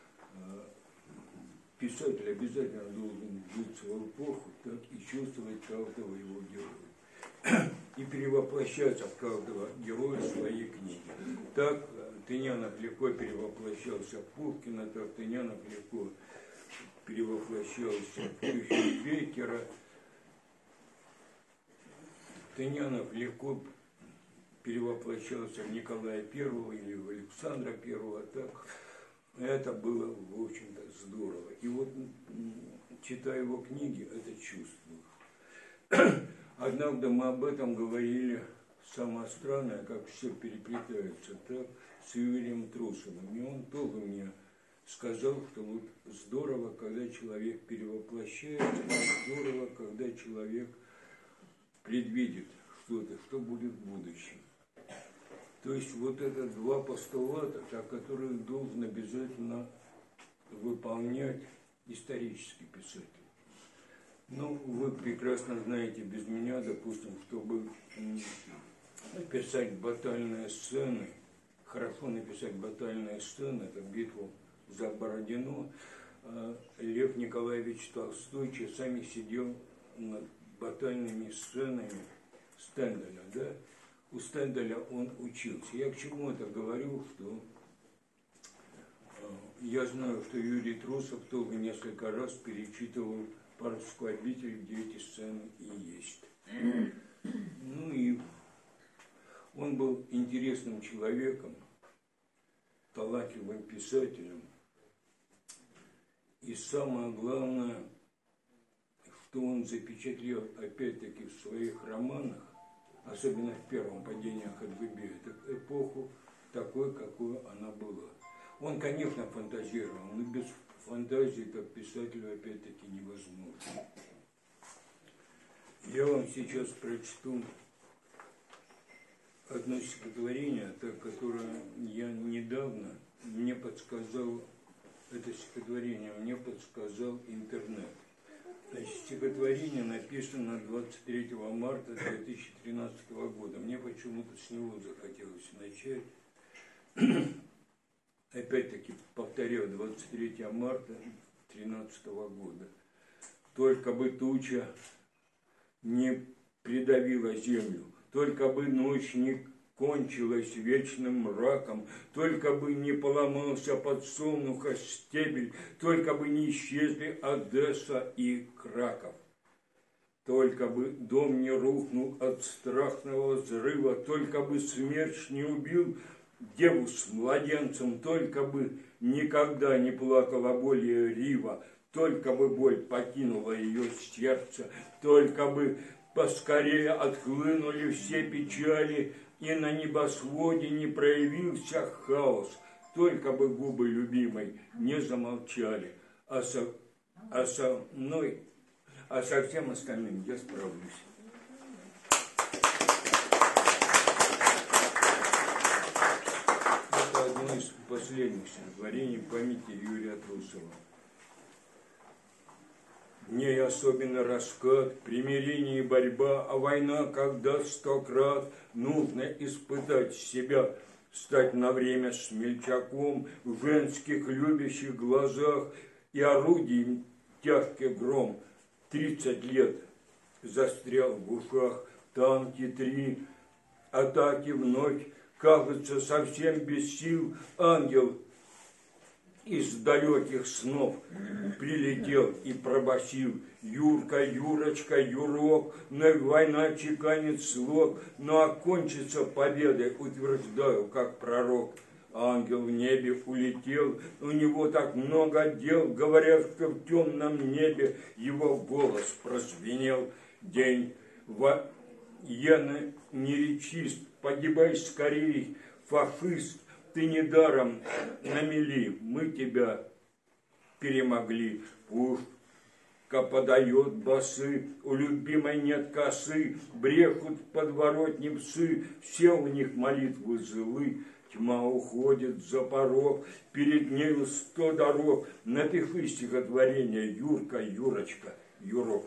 писатель обязательно должен жить свою эпоху, так, и чувствовать каждого его героя. И перевоплощаться в каждого героя в своей книге. Так Тынянов легко перевоплощался в Пушкина, так Тынянов легко перевоплощался в Пчехельбекера. Тынянов легко перевоплощался в Николая Первого или в Александра Первого. Так это было, в общем-то, здорово. И вот, читая его книги, это чувствую. Однажды мы об этом говорили самое странное, как все переплетается, так с Юрием Трусовым. И он тоже мне сказал, что вот здорово, когда человек перевоплощается, здорово, когда человек предвидит что-то, что будет в будущем. То есть вот это два постулата, которых должен обязательно выполнять исторический писатель. Ну, вы прекрасно знаете без меня, допустим, чтобы писать батальные сцены, хорошо написать батальные сцены, это битву за Бородино, Лев Николаевич Толстой часами сидел над батальными сценами Стендаля, да? У Стендаля он учился. Я к чему это говорю, что я знаю, что Юрий Трусов тоже несколько раз перечитывал «Парусскую обитель», где эти сцены и есть. Ну и он был интересным человеком, талантливым писателем. И самое главное, что он запечатлел опять-таки в своих романах, особенно в первом «Падении Хадбебе», это эпоху такой, какой она была. Он, конечно, фантазировал, но без фантазии как писателю опять-таки невозможно. Я вам сейчас прочту одно стихотворение, которое я недавно, мне подсказал, это стихотворение мне подсказал интернет. Значит, стихотворение написано двадцать третьего марта две тысячи тринадцатого года. Мне почему-то с него захотелось начать. Опять-таки, повторяю, двадцать третьего марта две тысячи тринадцатого года. Только бы туча не придавила землю, только бы ночь не кончилась вечным мраком, только бы не поломался подсолнуха стебель, только бы не исчезли Одесса и Краков. Только бы дом не рухнул от страшного взрыва, только бы смерч не убил деву с младенцем, только бы никогда не плакала более Рива, только бы боль покинула ее сердце, только бы поскорее отхлынули все печали, и на небосводе не проявился хаос, только бы губы любимой не замолчали, а со, а со мной, а со всем остальным я справлюсь. Это одно из последних стихотворений памяти Юрия Трусова. В ней особенно раскат, примирение и борьба, а война, когда сто крат нужно испытать себя, стать на время смельчаком в женских любящих глазах и орудием тяжкий гром. Тридцать лет застрял в ушах, танки три, атаки вновь, кажется, совсем без сил, ангел из далеких снов прилетел и пробасил: Юрка, Юрочка, Юрок, но война чеканит слог, но окончится победой, утверждаю, как пророк. Ангел в небе улетел, у него так много дел, говорят, что в темном небе его голос прозвенел. День военный неречист, погибай скорей, фашист, ты недаром на мели, мы тебя перемогли. Пушка подает басы, у любимой нет косы, брехут в подворотне псы, все у них молитвы злы. Тьма уходит за порог, перед нею сто дорог. Напиши стихотворение Юрка, Юрочка, Юрок.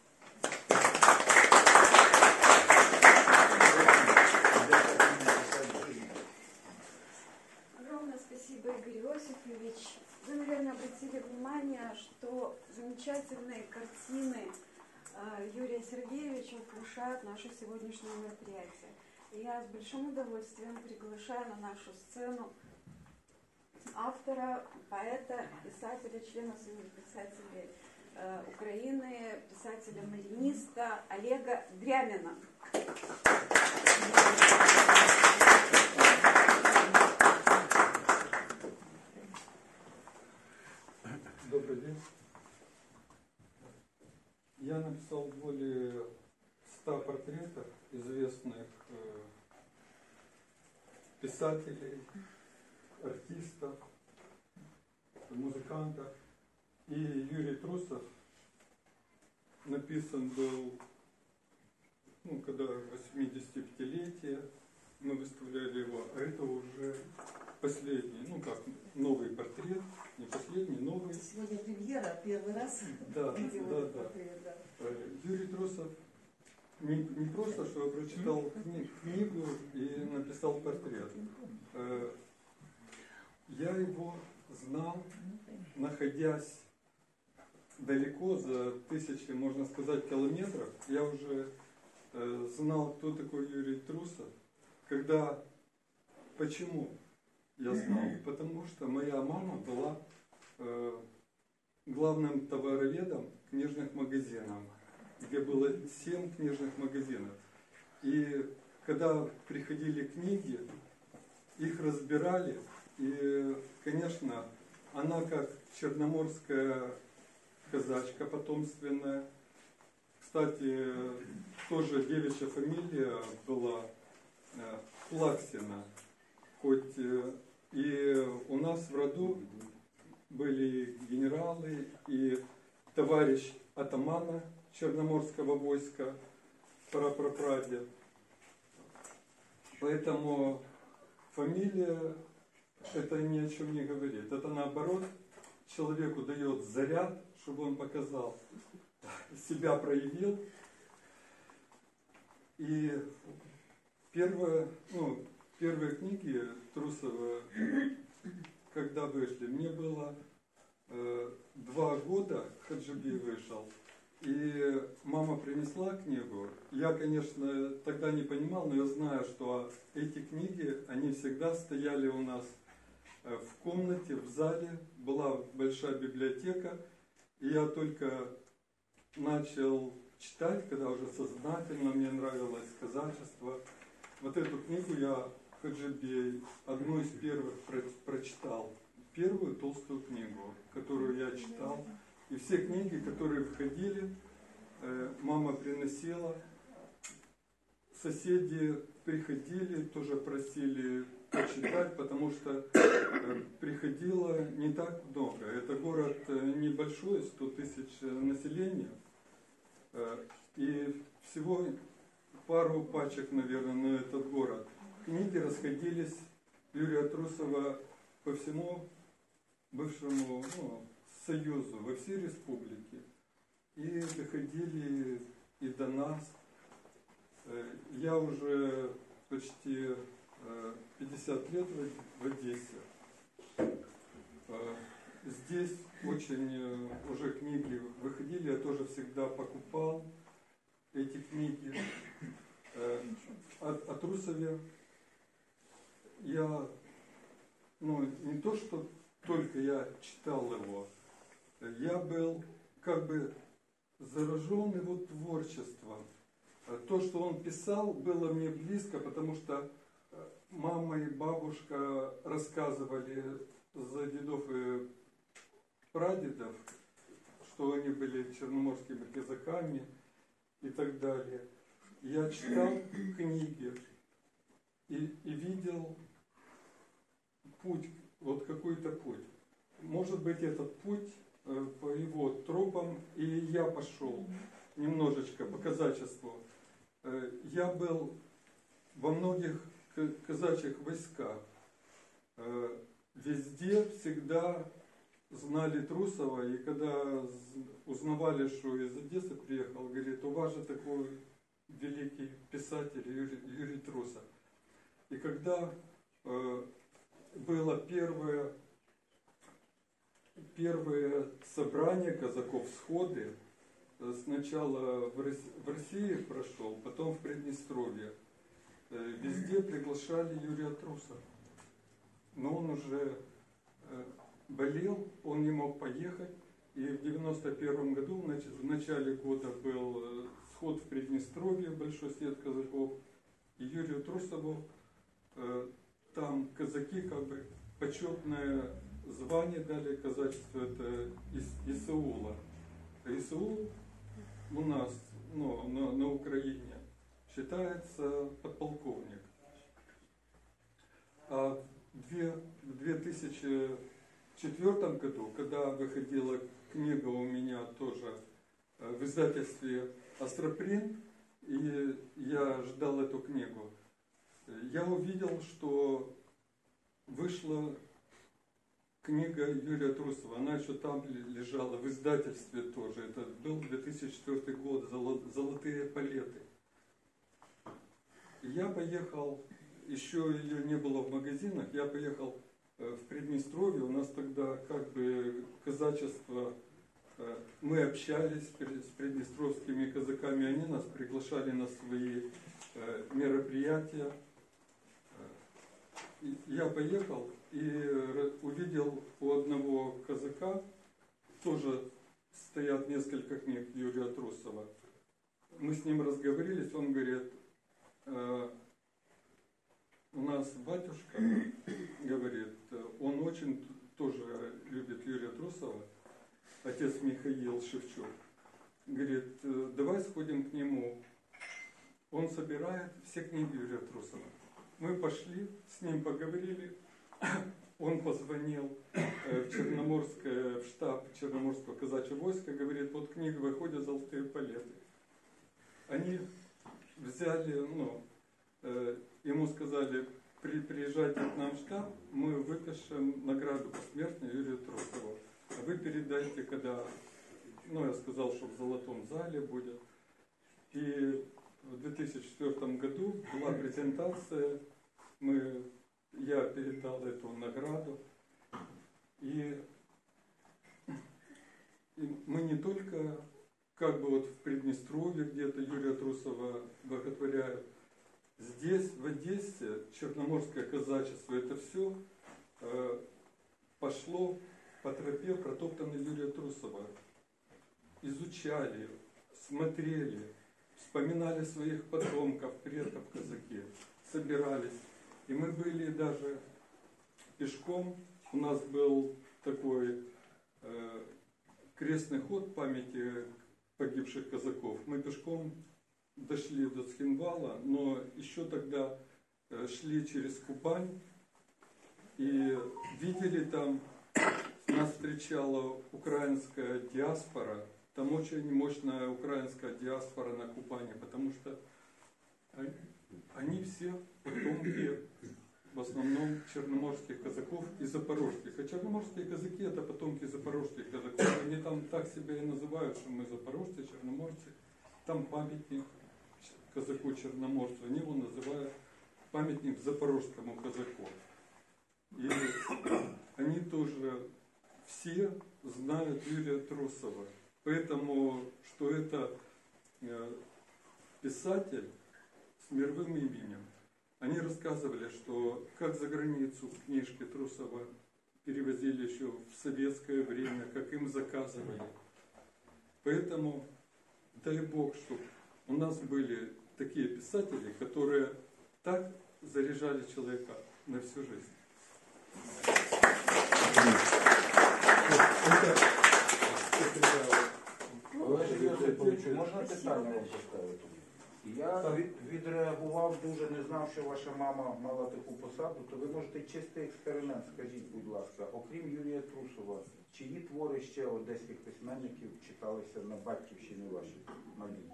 Игорь Иосифович, вы, наверное, обратили внимание, что замечательные картины Юрия Сергеевича украшают наше сегодняшнее мероприятие. И я с большим удовольствием приглашаю на нашу сцену автора, поэта, писателя, члена Союза писателей Украины, писателя-мариниста Олега Дрямина. Добрый день. Я написал более ста портретах известных э, писателей, артистов, музыкантов. И Юрий Трусов написан был, ну, когда восьмидесятипятилетие, мы выставляли его, а это уже последний, ну как, новый портрет, не последний, новый. Сегодня премьера, первый раз Да, видим да, этот да. портрет, да. Юрий Трусов не, не просто, что прочитал кни- книгу и написал портрет. Э, Я его знал, находясь далеко, за тысячи, можно сказать, километров. Я уже э, знал, кто такой Юрий Трусов. Когда, почему я знал? Потому что моя мама была э, главным товароведом книжных магазинов, где было семь книжных магазинов. И когда приходили книги, их разбирали, и, конечно, она как черноморская казачка потомственная, кстати, тоже девичья фамилия была э, Плаксина, хоть э, и у нас в роду были генералы и товарищ атамана Черноморского войска, прапрапрадед. Поэтому фамилия это ни о чем не говорит. Это наоборот человеку дает заряд, чтобы он показал, себя проявил. И первое, ну, первые книги Трусова, когда вышли, мне было э, два года, Хаджиби вышел, и мама принесла книгу. Я, конечно, тогда не понимал, но я знаю, что эти книги, они всегда стояли у нас в комнате, в зале, была большая библиотека, и я только начал читать, когда уже сознательно мне нравилось казачество. Вот эту книгу я, Хаджибей, одну из первых про прочитал, первую толстую книгу, которую я читал. И все книги, которые входили, мама приносила, соседи приходили, тоже просили почитать, потому что приходило не так много. Это город небольшой, сто тысяч населения, и всего пару пачек, наверное, на этот город. Книги расходились Юрия Трусова по всему бывшему, ну, Союзу, во всей республике. И доходили и до нас. Я уже почти пятьдесят лет в Одессе. Здесь очень уже книги выходили, я тоже всегда покупал эти книги. О, о Трусове я, ну, не то, что только я читал его, я был как бы заражен его творчеством. То, что он писал, было мне близко, потому что мама и бабушка рассказывали за дедов и прадедов, что они были черноморскими казаками и так далее. Я читал книги и, и видел путь, вот какой-то путь. Может быть, этот путь э, по его тропам, и я пошел немножечко по казачеству. Э, я был во многих казачьих войсках. Э, везде всегда знали Трусова, и когда узнавали, что из Одессы приехал, говорит, у вас же такой великий писатель Юрий, Юрий Трусов. И когда э, было первое, первое собрание казаков, сходы, сначала в России, в России прошел, потом в Приднестровье, э, везде приглашали Юрия Трусова. Но он уже э, болел, он не мог поехать. И в девяносто первом году, в начале года, был сход в Приднестровье, большой съезд казаков. И Юрию Трусову э, там казаки как бы почетное звание дали казачеству, это из ИСУЛа. ИСУЛ у нас, ну, на, на Украине, считается подполковник. А в две тысячи четвёртом году, когда выходила книга у меня тоже в издательстве «Астропринт», и я ждал эту книгу, я увидел, что вышла книга Юрия Трусова. Она еще там лежала, в издательстве тоже. Это был две тысячи четвёртый год, «Золотые палеты». И я поехал, еще ее не было в магазинах, я поехал в Приднестровье. У нас тогда как бы казачество, мы общались с приднестровскими казаками, они нас приглашали на свои мероприятия. Я поехал и увидел у одного казака, тоже стоят несколько книг Юрия Трусова. Мы с ним разговорились, он говорит, у нас батюшка, говорит, он очень тоже любит Юрия Трусова, отец Михаил Шевчук. Говорит, давай сходим к нему. Он собирает все книги Юрия Трусова. Мы пошли, с ним поговорили. Он позвонил в Черноморское, в штаб Черноморского казачьего войска, говорит, вот книга выходит «Золотые палеты». Они взяли, ну, ему сказали, При, приезжайте к нам в штаб, мы выпишем награду посмертно Юрию Трусову. А вы передайте, когда, ну, я сказал, что в Золотом зале будет. И в две тысячи четвёртом году была презентация, мы, я передал эту награду. И, и мы не только как бы вот в Приднестровье где-то Юрия Трусова боготворяют. Здесь, в Одессе, черноморское казачество, это все э, пошло по тропе, протоптанной Юрия Трусова. Изучали, смотрели, вспоминали своих потомков, предков казаки, собирались. И мы были даже пешком, у нас был такой э, крестный ход памяти погибших казаков. Мы пешком дошли до Цхинвала, но еще тогда шли через Кубань и видели там, нас встречала украинская диаспора, там очень мощная украинская диаспора на Кубани, потому что они, они все потомки в основном черноморских казаков и запорожских. А черноморские казаки это потомки запорожских казаков. Они там так себя и называют, что мы запорожцы, черноморцы. Там памятник казаку-черноморцу, они его называют памятник запорожскому казаку. И они тоже все знают Юрия Трусова. Поэтому, что это писатель с мировым именем. Они рассказывали, что как за границу книжки Трусова перевозили еще в советское время, как им заказывали. Поэтому дай Бог, чтобы у нас были такие писатели, которые так заряжали человека на всю жизнь. Олеже Йосиповичу, можна питання вам поставити? Я відреагував дуже, не знав, що ваша мама мала таку посаду, то ви можете чистий експеримент, скажіть, будь ласка, окрім Юрія Трусова, чиї твори ще одеських письменників читалися на батьківщині вашій малій?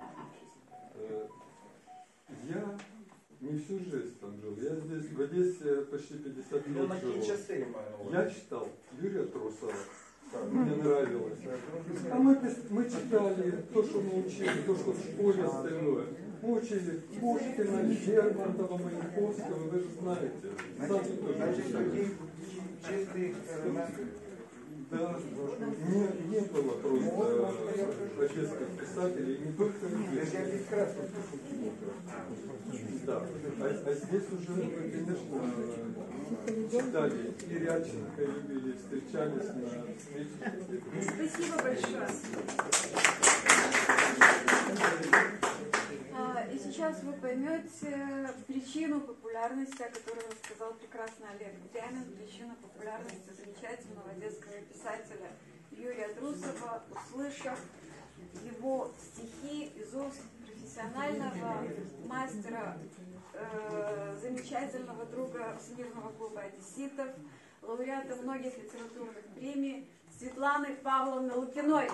Я не всю жизнь там жил. Я здесь, в Одессе, почти пятьдесят лет Ну, на живу. какие часы я имею в виду? Я читал Юрия Трусова. Мне нравилось. А мы, мы читали то, что мы учили, то, что в школе остальное. Мы учили Пушкина, Лермонтова, Маяковского, вы же знаете. Сами тоже Значит, читали. такие чистые эксперименты. Да, не, не было просто одесских писателей, не только одесских. Да, а, а здесь уже, конечно, читали и Рядченко любили, встречались на встречах. Спасибо большое. И сейчас вы поймете причину популярности, о которой рассказал прекрасно Олег Бутямин, причину популярности замечательного одесского писателя Юрия Трусова, услышав его стихи из уст профессионального мастера, э, замечательного друга Всемирного клуба одесситов, лауреата многих литературных премий Светланы Павловны Лукиной.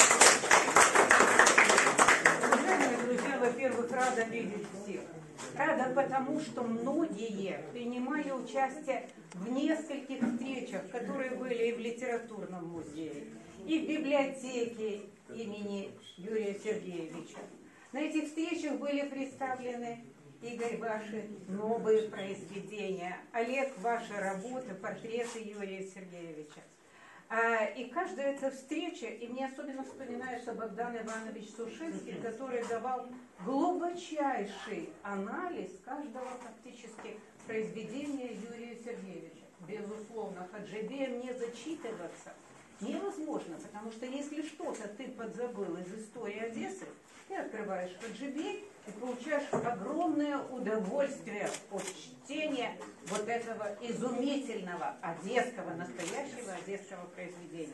Уважаемые друзья, во-первых, рада видеть всех. Рада потому, что многие, принимая участие в нескольких встречах, которые были и в литературном музее, и в библиотеке имени Юрия Сергеевича. На этих встречах были представлены, Игорь, ваши новые произведения, Олег, ваши работы, портреты Юрия Сергеевича. И каждая эта встреча, и мне особенно вспоминается Богдан Иванович Сушинский, который давал глубочайший анализ каждого фактически произведения Юрия Сергеевича. Безусловно, Хаджибеем не зачитываться невозможно, потому что если что-то ты подзабыл из истории Одессы, ты открываешь Хаджибей и получаешь огромное удовольствие от чтения вот этого изумительного одесского, настоящего одесского произведения.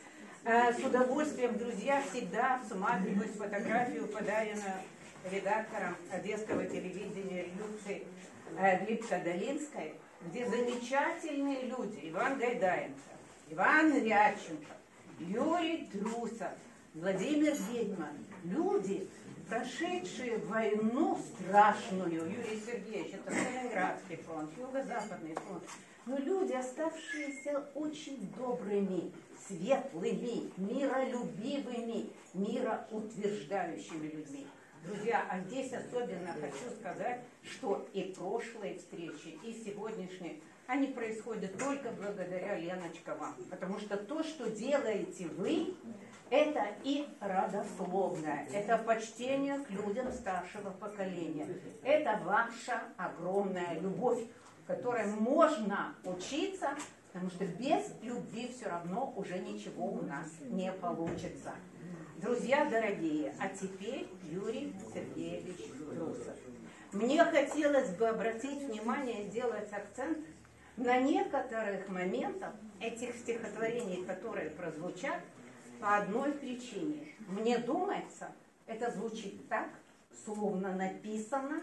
С удовольствием, друзья, всегда всматриваюсь в фотографию, подаренную редактором одесского телевидения Люци Глибко-Долинской, где замечательные люди: Иван Гайдаенко, Иван Рядченко, Юрий Трусов, Владимир Гетман. Люди, прошедшие войну страшную. Юрий Сергеевич, это Сталинградский фронт, Юго-Западный фронт. Но люди, оставшиеся очень добрыми, светлыми, миролюбивыми, мироутверждающими людьми. Друзья, а здесь особенно хочу сказать, что и прошлые встречи, и сегодняшние, они происходят только благодаря, Леночка, вам. Потому что то, что делаете вы, это и родословное, это почтение к людям старшего поколения. Это ваша огромная любовь, которой можно учиться, потому что без любви все равно уже ничего у нас не получится. Друзья дорогие, а теперь Юрий Сергеевич Трусов. Мне хотелось бы обратить внимание и сделать акцент на некоторых моментах этих стихотворений, которые прозвучат, по одной причине. Мне думается, это звучит так, словно написано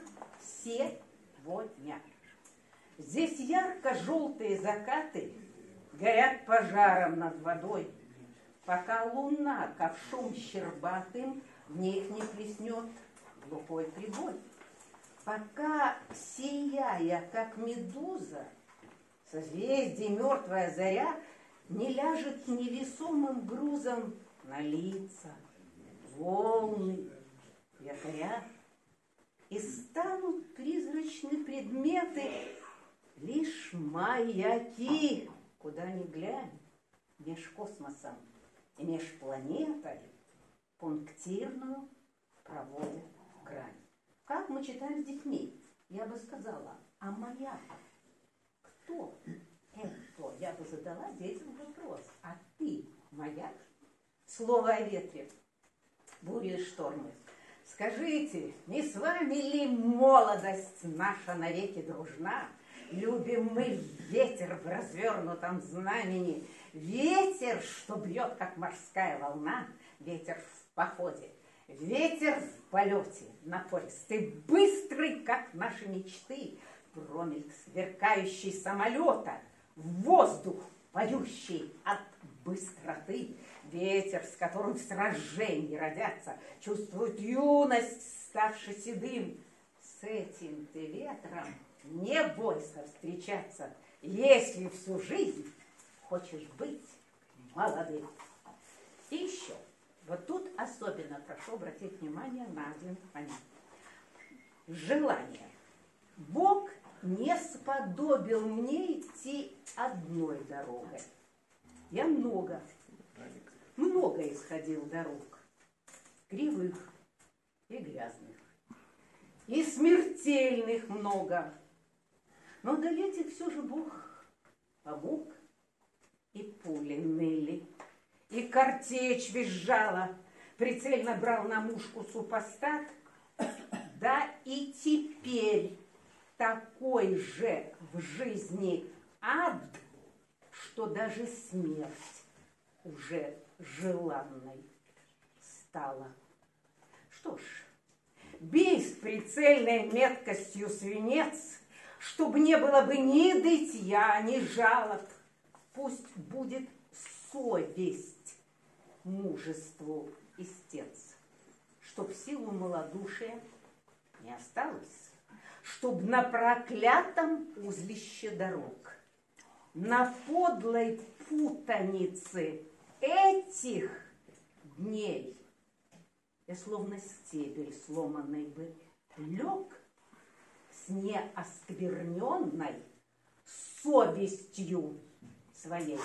сегодня. Здесь ярко-желтые закаты горят пожаром над водой, пока луна ковшом щербатым в них не плеснет глухой прибой. Пока, сияя, как медуза, созвездие мертвая заря не ляжет невесомым грузом на лица, волны, якоря, и станут призрачны предметы лишь маяки, куда ни глянь, меж космосом и меж планетой пунктирную проводят грань. Как мы читаем с детьми, я бы сказала, а маяк кто? Это, я бы задала детям вопрос. А ты маяк? Слово о ветре, бури и штормы. Скажите, не с вами ли молодость наша навеки дружна? Любим мы ветер в развернутом знамени, ветер, что бьет, как морская волна, ветер в походе, ветер в полете, напористый, быстрый, как наши мечты, промельк сверкающий самолета, в воздух поющий от быстроты, ветер, с которым в сражении родятся, чувствует юность, ставший седым. С этим ты ветром не бойся встречаться, если всю жизнь хочешь быть молодым. И еще, вот тут особенно прошу обратить внимание на один момент. Желание. Бог не сподобил мне идти одной дорогой. Я много, много исходил дорог, кривых и грязных, и смертельных много. Но одолеть их все же Бог помог, и пули ныли, и картечь визжала, прицельно брал на мушку супостат, да и теперь такой же в жизни ад, что даже смерть уже желанной стало. Что ж, бей с прицельной меткостью свинец, чтоб не было бы ни дытья, ни жалоб. Пусть будет совесть мужеству истец, чтоб силу малодушия не осталось, чтоб на проклятом узлище дорог, на подлой путанице этих дней я словно стебель сломанный бы лег с неоскверненной совестью своей.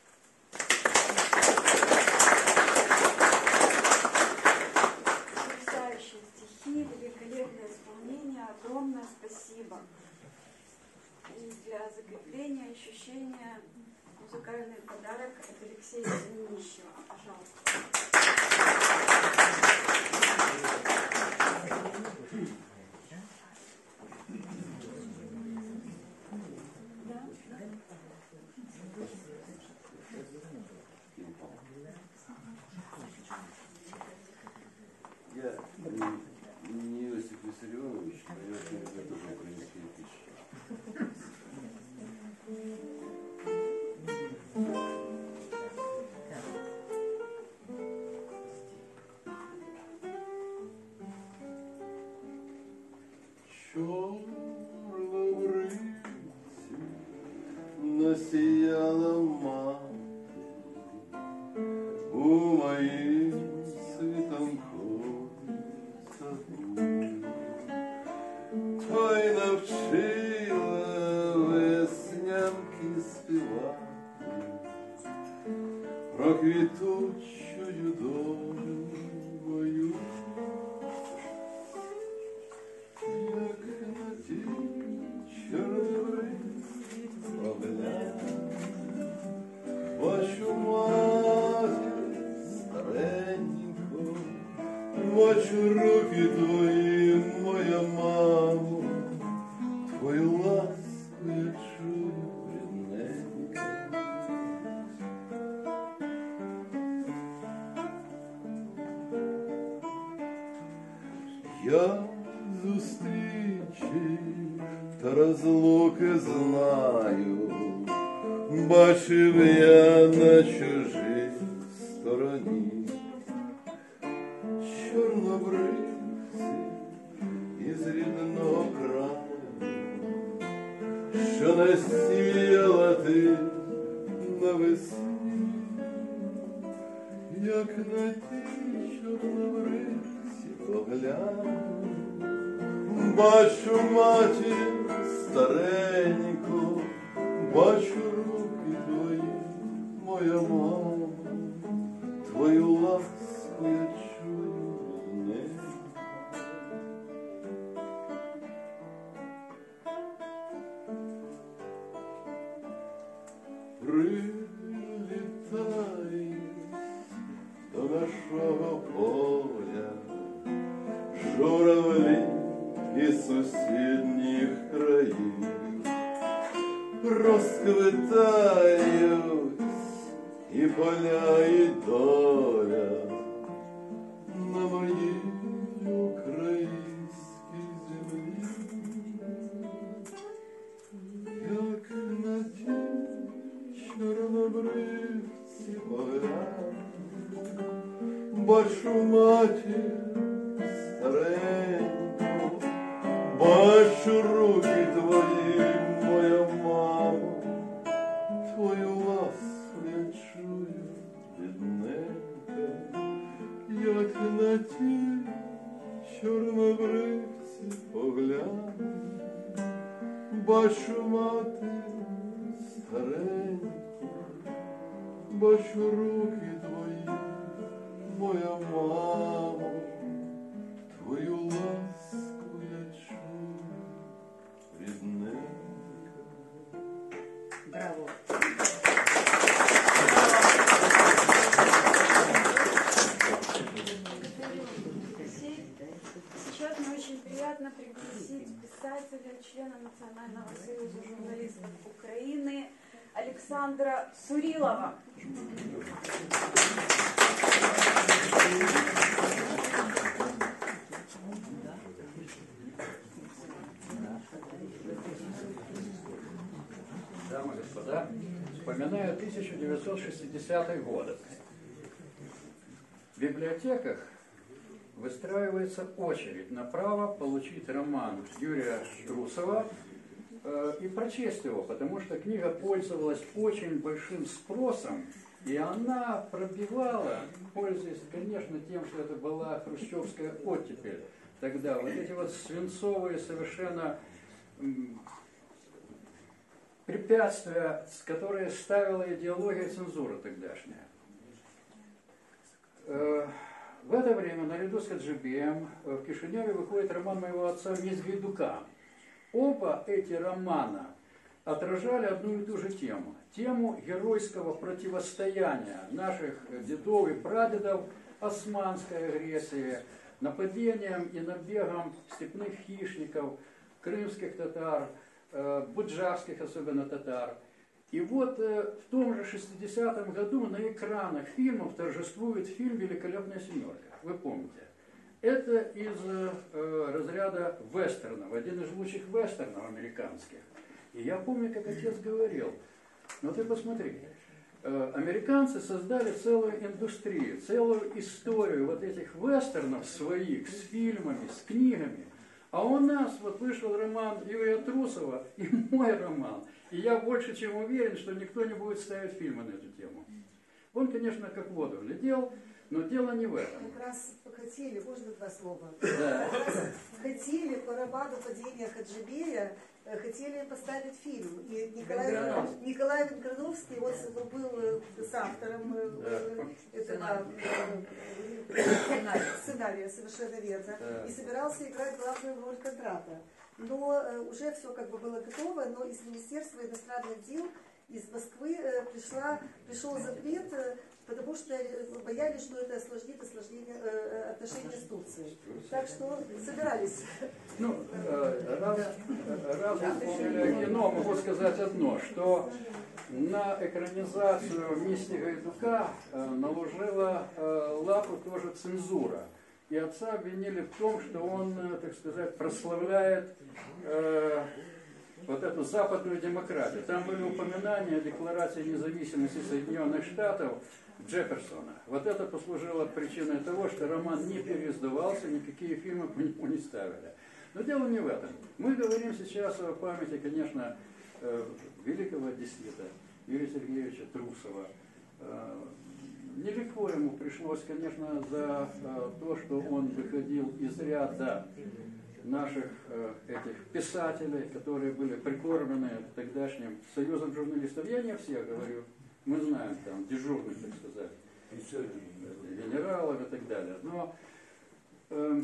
Потрясающие стихи, великолепное исполнение, огромное спасибо. И для закрепления ощущения музыкальный подарок от Алексея Зимнищева. Пожалуйста. Я не Иосиф Виссарионович, но я очень готов украинские пищи. Черном рысе насияла мать у моих світанкових саду. Той навчила веснянки співати про квітучую долю мою. Як на ті чорнобривці погляд, бачу матір старенько, бачу руки твої, моя мамо, твою ласку я чую рідненько. Я зустрічі та розлуки знаю, бачив я на чужій стороні чорнобривці із рідного краю, що насіяла ти навесні, як на ті чорнобривці погляну. Бачу матір стареньку, бачу руки твої, моя мама, твою ласку я чую в небі. Прилітай до нашого поля журавлі із сусідніх країв, розквитають і поля, і доля на моїй українській землі. Як на ті чорнобривці погляну, бачу матір стареньку, бачу руки твої, моя мамо, твою ласку я чую рідненька, як на ті чорнобривці погляну, бачу матір стареньку, бачу руки твої, моя мамо, твою ласку я чую рідненька. Браво! Сейчас мне очень приятно пригласить писателя, члена Национального союза журналистов Украины Александра Сурилова. Дамы и господа, вспоминаю тысяча девятьсот шестидесятые годы. В библиотеках выстраивается очередь на право получить роман Юрия Трусова э, и прочесть его, потому что книга пользовалась очень большим спросом, и она пробивала, пользуясь, конечно, тем, что это была хрущевская оттепель тогда, вот эти вот свинцовые совершенно м, препятствия, которые ставила идеология цензуры тогдашняя. Э, В это время наряду с Хаджибеем в Кишиневе выходит роман моего отца «Месть Гайдука». Оба эти романа отражали одну и ту же тему. Тему геройского противостояния наших дедов и прадедов османской агрессии, нападением и набегом степных хищников, крымских татар, буджакских особенно татар. И вот э, в том же шестидесятом году на экранах фильмов торжествует фильм «Великолепная семерка». Вы помните? Это из э, разряда вестернов, один из лучших вестернов американских. И я помню, как отец говорил, ну ты посмотри, э, американцы создали целую индустрию, целую историю вот этих вестернов своих с фильмами, с книгами. А у нас вот вышел роман Юрия Трусова и мой роман. И я больше чем уверен, что никто не будет ставить фильмы на эту тему. Он, конечно, как в воду глядел, но дело не в этом. Как раз хотели, можно два слова? Да. Как раз хотели по роману «Падение Хаджибея», хотели поставить фильм. И Николай, Николай Венграновский, он был с автором Да. этого сценария, совершенно верно, Да. и собирался играть главную роль Кондрата. Но уже все как бы было готово, но из Министерства иностранных дел из Москвы пришла, пришел запрет, потому что боялись, что это осложнит осложнение, отношения с Турцией. Так что собирались. Ну, раз, раз вспомнили кино, могу сказать одно, что на экранизацию «Месть Гайдука» наложила лапу тоже цензура. И отца обвинили в том, что он, так сказать, прославляет э, вот эту западную демократию. Там были упоминания о Декларации независимости Соединенных Штатов Джефферсона. Вот это послужило причиной того, что роман не переиздавался, никакие фильмы по нему не ставили. Но дело не в этом. Мы говорим сейчас о памяти, конечно, э, великого одессита Юрия Сергеевича Трусова. Э, Нелегко ему пришлось, конечно, за э, то, что он выходил из ряда наших э, этих писателей, которые были прикормлены тогдашним союзом журналистов. Я не всех говорю, мы знаем там дежурных, так сказать, генералов и так далее. Но э,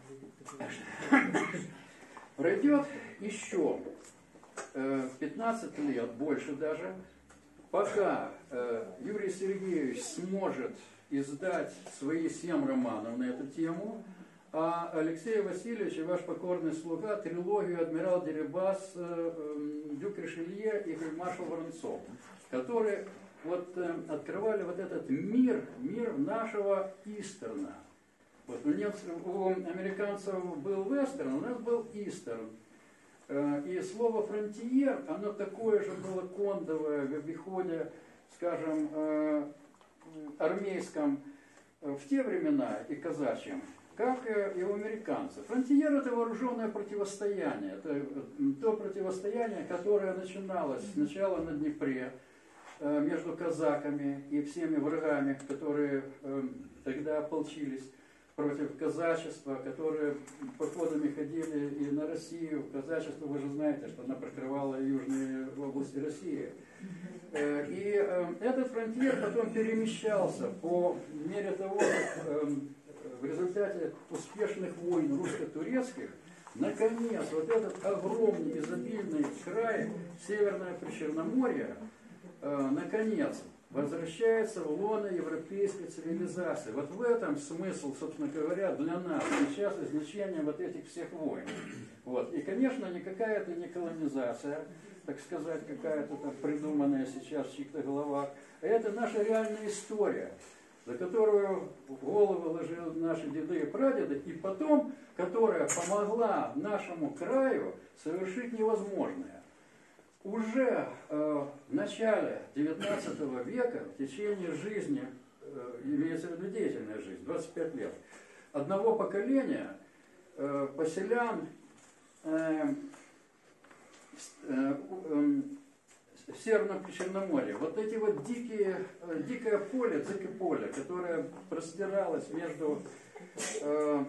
пройдет еще э, пятнадцать лет, больше даже, пока э, Юрий Сергеевич сможет издать свои семь романов на эту тему, а Алексей Васильевич и ваш покорный слуга трилогию «Адмирал Дерибас», э, э, «Дюк Ришелье» и «Фельдмаршал Воронцов», которые вот, э, открывали вот этот мир, мир нашего истерна. Вот у немцев, у американцев был вестерн, у нас был истерн. И слово «фронтиер», оно такое же было кондовое в обиходе, скажем, армейском в те времена и казачьем, как и у американцев. Фронтиер – это вооруженное противостояние. Это то противостояние, которое начиналось сначала на Днепре между казаками и всеми врагами, которые тогда ополчились против казачества, которые походами ходили и на Россию. Казачество, вы же знаете, что она прикрывала южные области России. И этот фронтир потом перемещался по мере того, как в результате успешных войн русско-турецких, наконец, вот этот огромный, изобильный край, Северное Причерноморье, наконец, возвращается в лоно европейской цивилизации. Вот в этом смысл, собственно говоря, для нас сейчас и значение вот этих всех войн. Вот. И, конечно, никакая это не колонизация, так сказать, какая-то там придуманная сейчас в чьих-то головах. А это наша реальная история. за которую головы ложили наши деды и прадеды, и потом, которая помогла нашему краю совершить невозможное. Уже э, в начале девятнадцатого века, в течение жизни, э, имеется в виду деятельная жизнь, двадцать пять лет, одного поколения э, поселян э, э, э, в Северном Причерноморье, вот эти вот дикие, э, дикое поле, дикое поле, которое простиралось между э,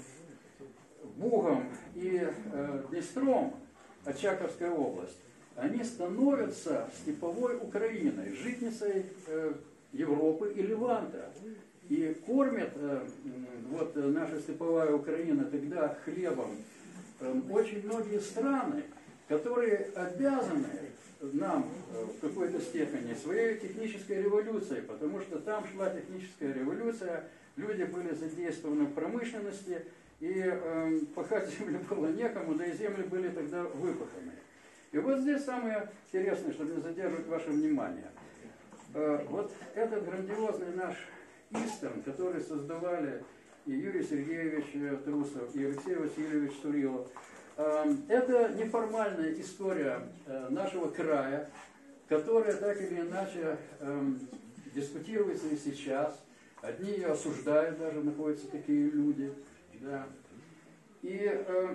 Бугом и э, Днестром, Очаковская область, они становятся степовой Украиной, житницей э, Европы и Леванта. И кормят э, вот наша степовая Украина тогда хлебом э, очень многие страны, которые обязаны нам э, в какой-то степени своей технической революцией, потому что там шла техническая революция, люди были задействованы в промышленности, и э, пахать землю было некому, да и земли были тогда выпаханы. И вот здесь самое интересное, чтобы не задерживать ваше внимание. Э, вот этот грандиозный наш истерн, который создавали и Юрий Сергеевич Трусов, и Алексей Васильевич Турилов, э, это неформальная история э, нашего края, которая так или иначе э, дискутируется и сейчас. Одни ее осуждают, даже находятся такие люди. Да. И э,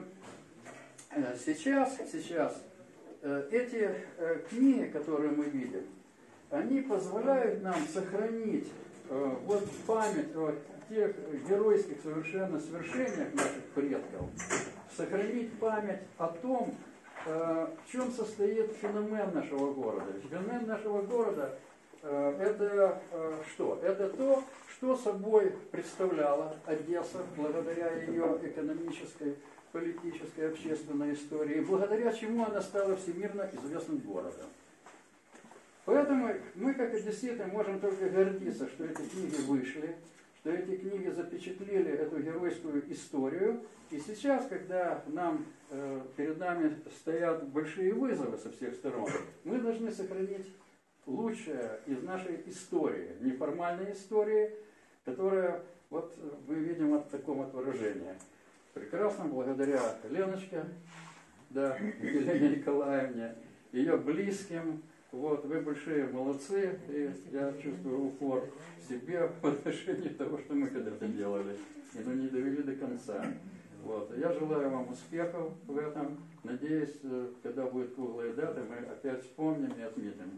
сейчас, сейчас э, эти э, книги, которые мы видим, они позволяют нам сохранить э, вот память о тех геройских совершенно свершениях наших предков, сохранить память о том, э, в чем состоит феномен нашего города. Феномен нашего города э, это э, что? Это то, что собой представляла Одесса благодаря ее экономической, политической, общественной истории, и благодаря чему она стала всемирно известным городом. Поэтому мы, как одесситы, можем только гордиться, что эти книги вышли, что эти книги запечатлели эту геройскую историю. И сейчас, когда нам, э, перед нами стоят большие вызовы со всех сторон, мы должны сохранить лучшее из нашей истории, неформальной истории, которая, вот мы видим вот в таком вот выражении. Прекрасно, благодаря Леночке, да, Елене Николаевне, ее близким. Вот, вы большие молодцы, и я чувствую упор в себе в отношении того, что мы когда-то делали, и но не довели до конца. Вот. Я желаю вам успехов в этом. Надеюсь, когда будет круглая дата, мы опять вспомним и отметим.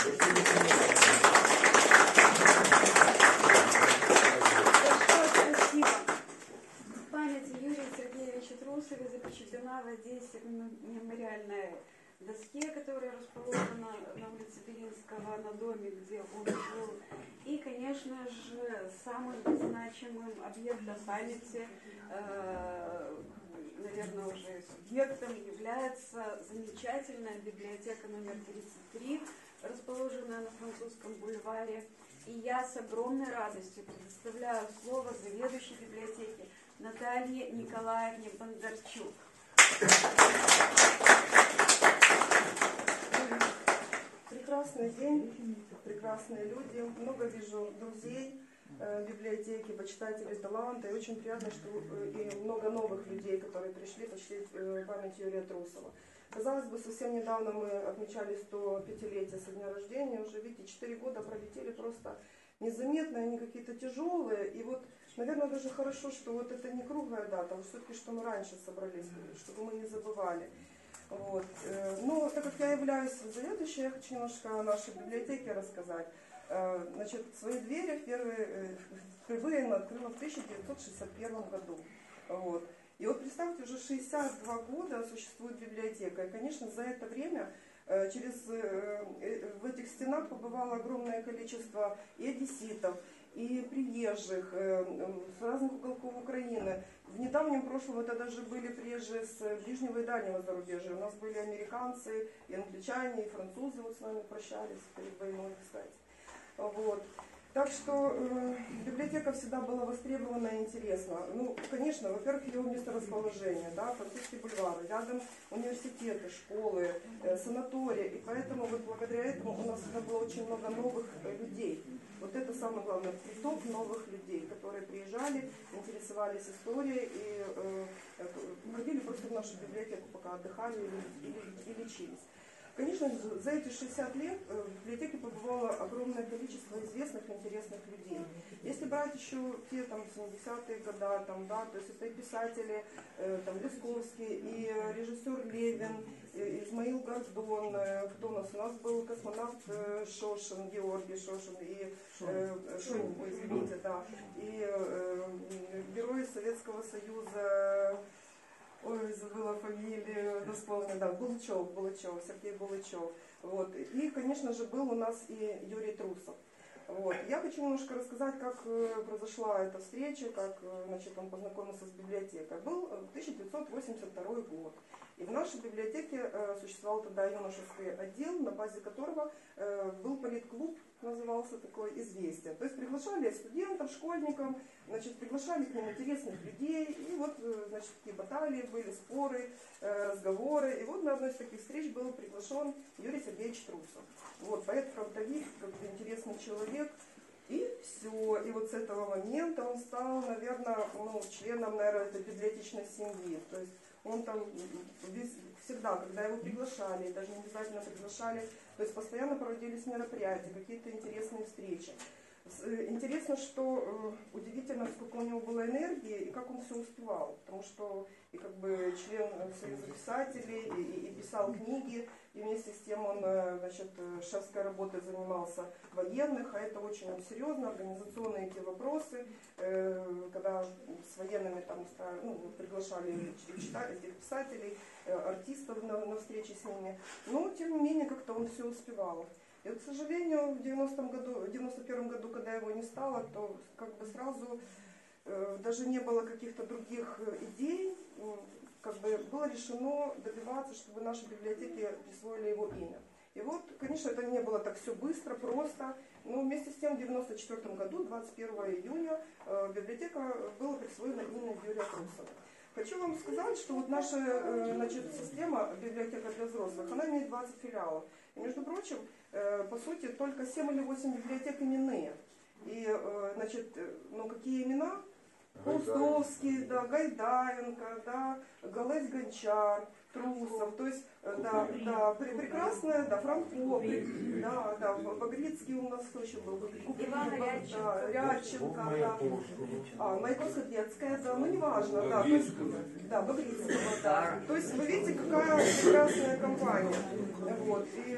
Спасибо. Память Юрия Сергеевича Трусова запечатлена в Одессе в мемориальной доске, которая расположена на улице Белинского, на доме, где он жил. И, конечно же, самым значимым объектом памяти, э, наверное, уже субъектом является замечательная библиотека номер тридцать три, расположенная на Французском бульваре. И я с огромной радостью предоставляю слово заведующей библиотеки Наталье Николаевне Бондарчук. Прекрасный день, прекрасные люди, много вижу друзей э, библиотеки, почитателей таланта, и очень приятно, что э, и много новых людей, которые пришли почтить э, память Юрия Трусова. Казалось бы, совсем недавно мы отмечали сто пятилетие со дня рождения, уже, видите, четыре года пролетели просто незаметно, они какие-то тяжелые, и вот, наверное, даже хорошо, что вот это не круглая дата, а все-таки, что мы раньше собрались, чтобы мы не забывали. Вот. Но так как я являюсь заведующей, я хочу немножко о нашей библиотеке рассказать. Значит, свои двери впервые, впервые она открыла в тысяча девятьсот шестьдесят первом году. Вот. И вот представьте, уже шестьдесят два года существует библиотека. И, конечно, за это время через, в этих стенах побывало огромное количество и одесситов, и приезжих с разных уголков Украины. В недавнем прошлом это даже были приезжие с ближнего и дальнего зарубежья. У нас были американцы, и англичане, и французы вот с нами прощались перед войной, кстати. Вот. Так что э, библиотека всегда была востребована и интересна. Ну, конечно, во-первых, ее месторасположение, да, французский бульвар, рядом университеты, школы, э, санатории, и поэтому вот благодаря этому у нас всегда было очень много новых э, людей. Вот это самое главное, приток новых людей, которые приезжали, интересовались историей и э, э, ходили просто в нашу библиотеку, пока отдыхали или, или, и лечились. Конечно, за эти шестьдесят лет в библиотеке побывало огромное количество известных и интересных людей. Если брать еще те там семидесятые годы, там, да, то есть это и писатели, э, там, Лесковский, и режиссер Левин, и Измаил Гордон, э, кто у нас? У нас был космонавт э, Шошин, Георгий Шошин, и э, Шунин, ой, извините, да, и э, герои Советского Союза. Ой, забыла фамилию, да, вспомнила, да, Булычев, Булычев, Сергей Булычев. Вот. И, конечно же, был у нас и Юрий Трусов. Вот. Я хочу немножко рассказать, как произошла эта встреча, как, значит, он познакомился с библиотекой. Был тысяча девятьсот восемьдесят второй год. И в нашей библиотеке э, существовал тогда юношеский отдел, на базе которого э, был политклуб, назывался такой, «Известия». То есть приглашали студентов, школьников, значит, приглашали к ним интересных людей. И вот, значит, такие баталии были, споры, э, разговоры. И вот на одной из таких встреч был приглашен Юрий Сергеевич Трусов. Вот, поэт-фронтовик, как бы интересный человек. И все. И вот с этого момента он стал, наверное, ну, членом, наверное, этой библиотечной семьи. То есть он там всегда, когда его приглашали, даже не обязательно приглашали, то есть постоянно проводились мероприятия, какие-то интересные встречи. Интересно, что э, удивительно, сколько у него было энергии и как он все успевал, потому что и как бы член Союза писателей, и, и, и писал книги, и вместе с тем он, значит, шефской работой занимался военных, а это очень серьезно, организационные эти вопросы, э, когда с военными там ну, приглашали этих писателей, э, артистов на, на встречи с ними, но тем не менее как-то он все успевал. И вот, к сожалению, в девяностом году, в девяносто первом году, когда его не стало, то как бы сразу э, даже не было каких-то других идей, э, как бы было решено добиваться, чтобы наши библиотеки присвоили его имя. И вот, конечно, это не было так все быстро, просто, но вместе с тем в девяносто четвёртом году, двадцать первого июня, э, библиотека была присвоена имя Юрия Трусова. Хочу вам сказать, что вот наша э, значит, система библиотека для взрослых, она имеет двадцать филиалов. И, между прочим, э, по сути, только семь или восемь библиотек именные. И, э, значит, ну какие имена? Паустовский, да, Гайдаенко, да, Галесь Гончар, Трусов, то есть, да, да, прекрасная, да, Франко, да, да, Багрицкий у нас кто еще был? Иван Рядченко. Да, Рядченко, да. А, Маяковско-Детская, да, ну неважно, да, то есть, да, Багрицкого, да. То есть, вы видите, какая прекрасная компания. Вот, и,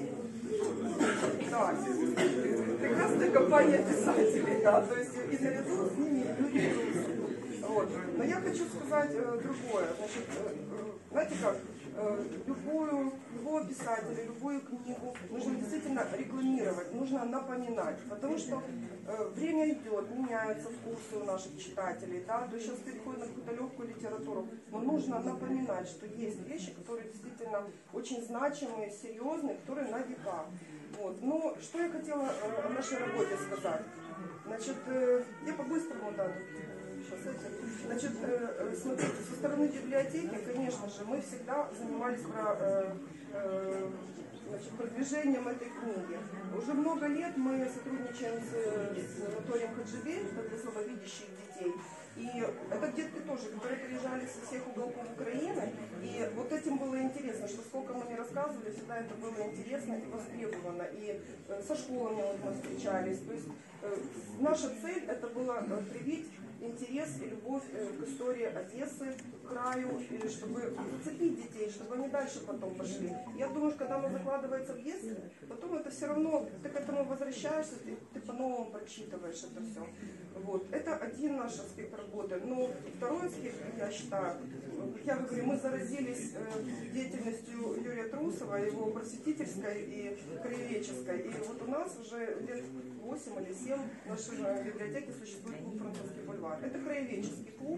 да, прекрасная компания писателей, да, то есть, и наряду с ними люди Трусов. Вот. Но я хочу сказать э, другое. Значит, э, знаете как, э, любую, любого писателя, любую книгу нужно действительно рекламировать, нужно напоминать, потому что э, время идет, меняются вкусы у наших читателей, да, то есть сейчас переходит на какую-то легкую литературу, но нужно напоминать, что есть вещи, которые действительно очень значимые, серьезные, которые на века. Вот. Но что я хотела э, о нашей работе сказать? Значит, э, я по-быстрому, да, тут, Значит, э, смотрите, со стороны библиотеки, конечно же, мы всегда занимались про, э, э, значит, продвижением этой книги. Уже много лет мы сотрудничаем с, с санаторием Хаджибей, это для слабовидящих детей. И это детки тоже, которые приезжали со всех уголков Украины. И вот этим было интересно, что сколько мы не рассказывали, всегда это было интересно и востребовано. И э, со школами вот мы встречались. То есть э, наша цель это было э, привить интерес и любовь к истории Одессы, к краю, и чтобы зацепить детей, чтобы они дальше потом пошли. Я думаю, что когда оно закладывается в детстве, потом это все равно, ты к этому возвращаешься, ты, ты по-новому прочитываешь это все. Вот. Это один наш аспект работы. Но второй аспект, я считаю, как я говорю, мы заразились деятельностью Юрия Трусова, его просветительской и краеведческой. И вот у нас уже лет восемь или семь в нашей библиотеке существует клуб «Французский бульвар». Это краеведческий клуб,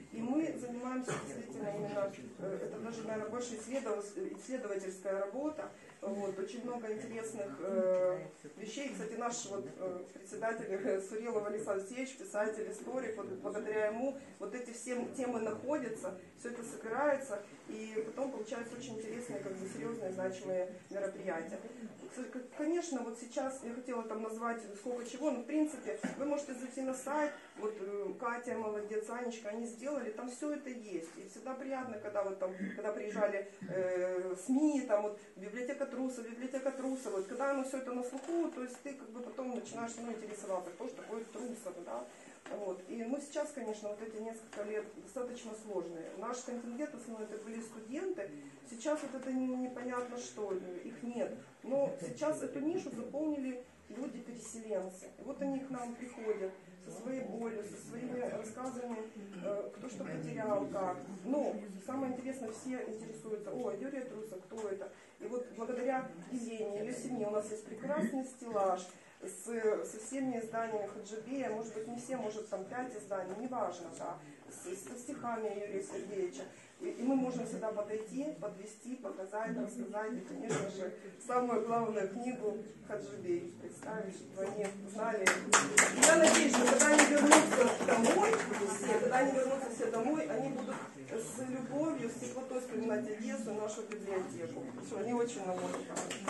И мы занимаемся действительно именно, это даже, наверное, больше исследовательская работа. Вот, очень много интересных э, вещей. Кстати, наш вот, э, председатель Сурилов Александр Алексеевич, писатель, историк, вот, благодаря ему вот эти все темы находятся, все это собирается, и потом получаются очень интересные, как бы, серьезные, значимые мероприятия. Конечно, вот сейчас я хотела там назвать сколько чего, но в принципе вы можете зайти на сайт, вот Катя, молодец, Анечка, они сделали, там все это есть. И всегда приятно, когда вот там, когда приезжали э, СМИ, там вот библиотека Трусов, библиотека Трусов, вот когда оно все это на слуху, то есть ты как бы потом начинаешь ну, интересоваться, кто же такой Трусов, да. Вот. И ну, сейчас, конечно, вот эти несколько лет достаточно сложные. Наш контингент, в основном, это были студенты. Сейчас вот это непонятно что, их нет. Но сейчас эту нишу заполнили люди-переселенцы. И вот они к нам приходят со своей болью, со своими рассказами, кто что потерял, как. Но самое интересное, все интересуются, о, Юрия Трусов, кто это? И вот благодаря Елене, ее семье у нас есть прекрасный стеллаж, С, со всеми изданиями Хаджибея, может быть не все, может там пять изданий, неважно, да, с, со стихами Юрия Сергеевича. И, и мы можем всегда подойти, подвести, показать, рассказать, и, конечно же, самую главную книгу Хаджибей представить, чтобы они знали. И я надеюсь, что когда они вернутся домой, все, когда они вернутся все домой, они будут с любовью, с теплотой вспоминать Одессу, нашу библиотеку. Что они очень намного.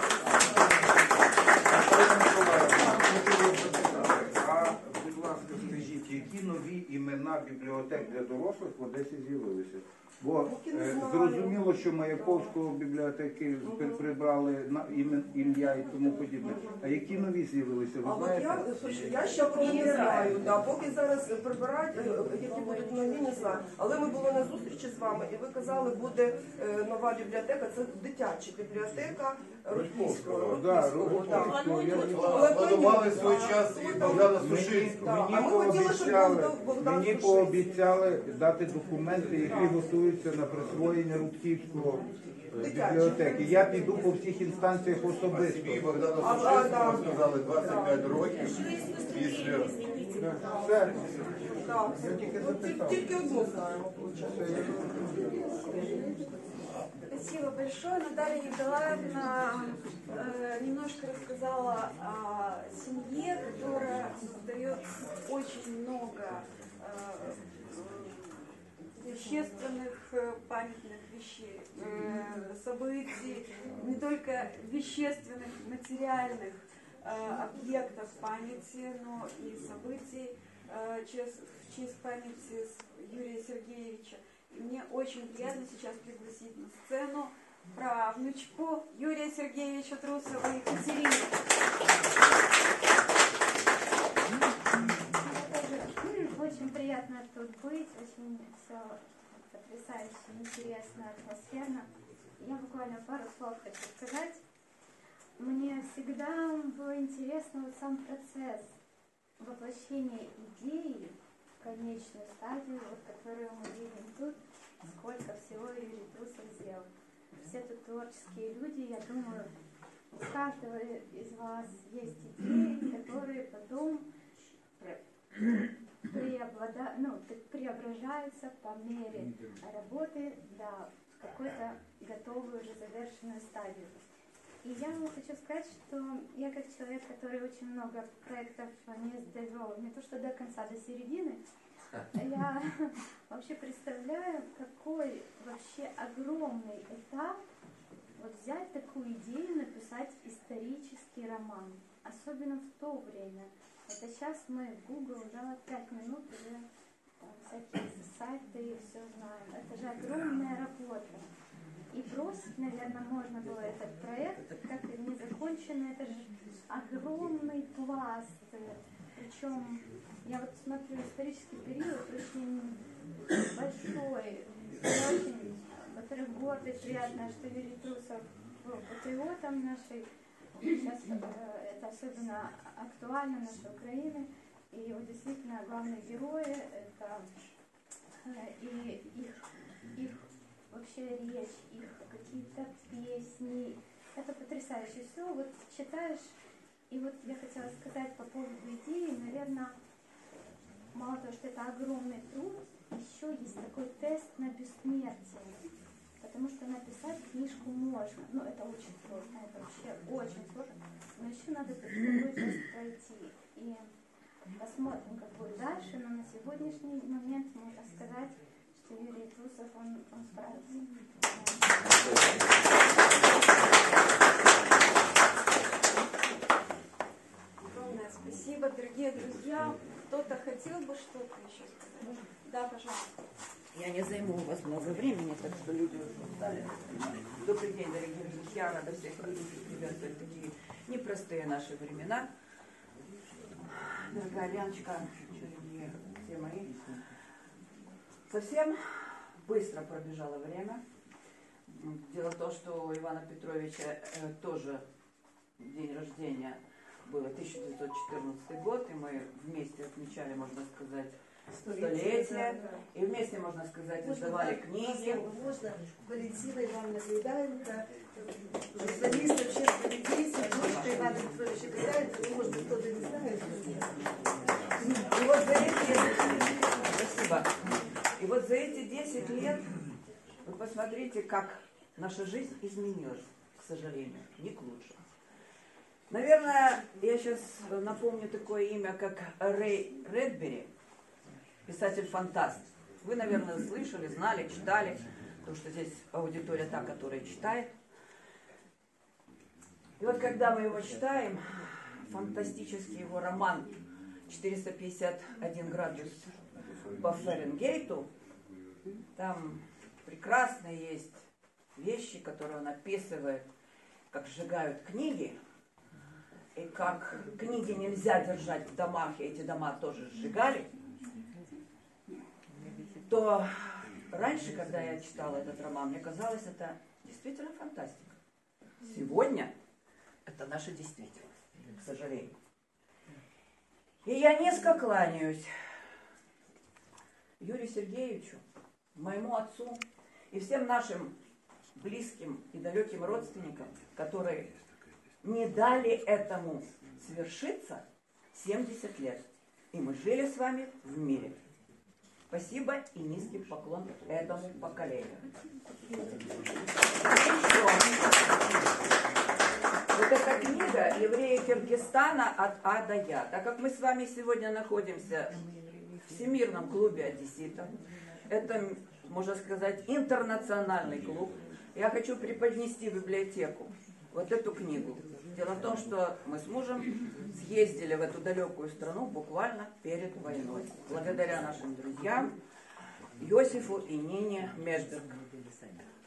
А, будь ласка, скажіть, які нові імена бібліотек для дорослих в Одесі з'явилися? Бо е, зрозуміло, що Маяковського бібліотеки прибрали на ім'я і тому подібне. А які нові з'явилися? Ви А от знаєте? я, слушай, я ще поки не знаю, да, поки зараз прибирають, які будуть нові, не знаю. Але ми були на зустрічі з вами, і ви казали, буде е, нова бібліотека, це дитяча бібліотека Рудківського. Да, Рудківського. Планували свій час і Богдана Сушинського. Мені пообіцяли, мені пообіцяли дати документи, які готуються на присвоєння Рудківського бібліотеки. Я піду по всіх інстанціях особисто. І Богдана Сушинського сказали двадцять п'ять років після... Все. Так, тільки одну знаємо, виходить. Спасибо большое. Наталья Николаевна э, немножко рассказала о семье, которая создает очень много э, вещественных э, памятных вещей, э, событий, не только вещественных, материальных э, объектов памяти, но и событий э, честь, в честь памяти Юрия Сергеевича. И мне очень приятно сейчас пригласить на сцену правнучку Юрия Сергеевича Трусова Екатерину. Очень приятно тут быть, очень все потрясающе, интересно, атмосферно. Я буквально пару слов хочу сказать. Мне всегда был интересен вот сам процесс воплощения идеи в конечную стадию, вот, которую мы видим тут, сколько всего Юрий Трусов сделал. Все тут творческие люди, я думаю, у каждого из вас есть идеи, которые потом преоблада... ну, преображаются по мере работы до какой-то готовую уже завершенную стадию. И я вам хочу сказать, что я как человек, который очень много проектов не довел, не то что до конца, до середины, я вообще представляю, какой вообще огромный этап вот взять такую идею, написать исторический роман. Особенно в то время. Это сейчас мы в Google, да, пять минут уже там, всякие сайты и все знаем. Это же огромная работа. И бросить, наверное, можно было этот проект, как и незаконченный, это же огромный пласт. Причем, я вот смотрю, исторический период очень большой, очень, во-первых, гордый, приятно, что Юрий Трусов был патриотом нашей, сейчас э, это особенно актуально, нашей Украины, и вот действительно главные герои, это э, и их, их вообще речь, их какие-то песни, это потрясающе все, вот читаешь, и вот я хотела сказать по поводу идеи, наверное, мало того, что это огромный труд, еще есть такой тест на бессмертие. Потому что написать книжку можно, ну это очень сложно, это вообще очень сложно, но еще надо такой тест пройти. И посмотрим, как будет дальше, но на сегодняшний момент можно сказать, что Юрий Трусов, он, он справился. Огромное спасибо, дорогие друзья. Кто-то хотел бы что-то еще сказать? Да, пожалуйста. Я не займу у вас много времени, так что люди уже устали. Добрый день, дорогие друзья. Рада всех приветствовать в такие непростые наши времена. Дорогая Леночка, дорогие все мои. Совсем быстро пробежало время. Дело в том, что у Ивана Петровича э, тоже день рождения был тысяча девятьсот четырнадцатый год, и мы вместе отмечали, можно сказать, столетие, и вместе, можно сказать, издавали книги. Можно Валентина Ивановна Гайдаенко, журналист, общественный деятель, дочка Ивана Петровича Гайдаенко, ну, может быть, кто-то не знает. И вот за эти... Спасибо. И вот за эти десять лет вы посмотрите, как наша жизнь изменилась, к сожалению, не к лучшему. Наверное, я сейчас напомню такое имя, как Рэй Брэдбери, писатель-фантаст. Вы, наверное, слышали, знали, читали, потому что здесь аудитория та, которая читает. И вот когда мы его читаем, фантастический его роман четыреста пятьдесят один градус по Фаренгейту, там прекрасные есть вещи, которые он описывает, как сжигают книги, и как книги нельзя держать в домах, и эти дома тоже сжигали, то раньше, когда я читала этот роман, мне казалось, это действительно фантастика. Сегодня это наша действительность, к сожалению. И я низко кланяюсь Юрию Сергеевичу, моему отцу и всем нашим близким и далеким родственникам, которые не дали этому свершиться семьдесят лет. И мы жили с вами в мире. Спасибо и низкий поклон этому поколению. Вот эта книга «Евреи Киргизстана от А до Я». Так как мы с вами сегодня находимся в Всемирном клубе одесситов, это, можно сказать, интернациональный клуб, я хочу преподнести в библиотеку вот эту книгу. Дело в том, что мы с мужем съездили в эту далекую страну буквально перед войной. Благодаря нашим друзьям Йосифу и Нине Межберг.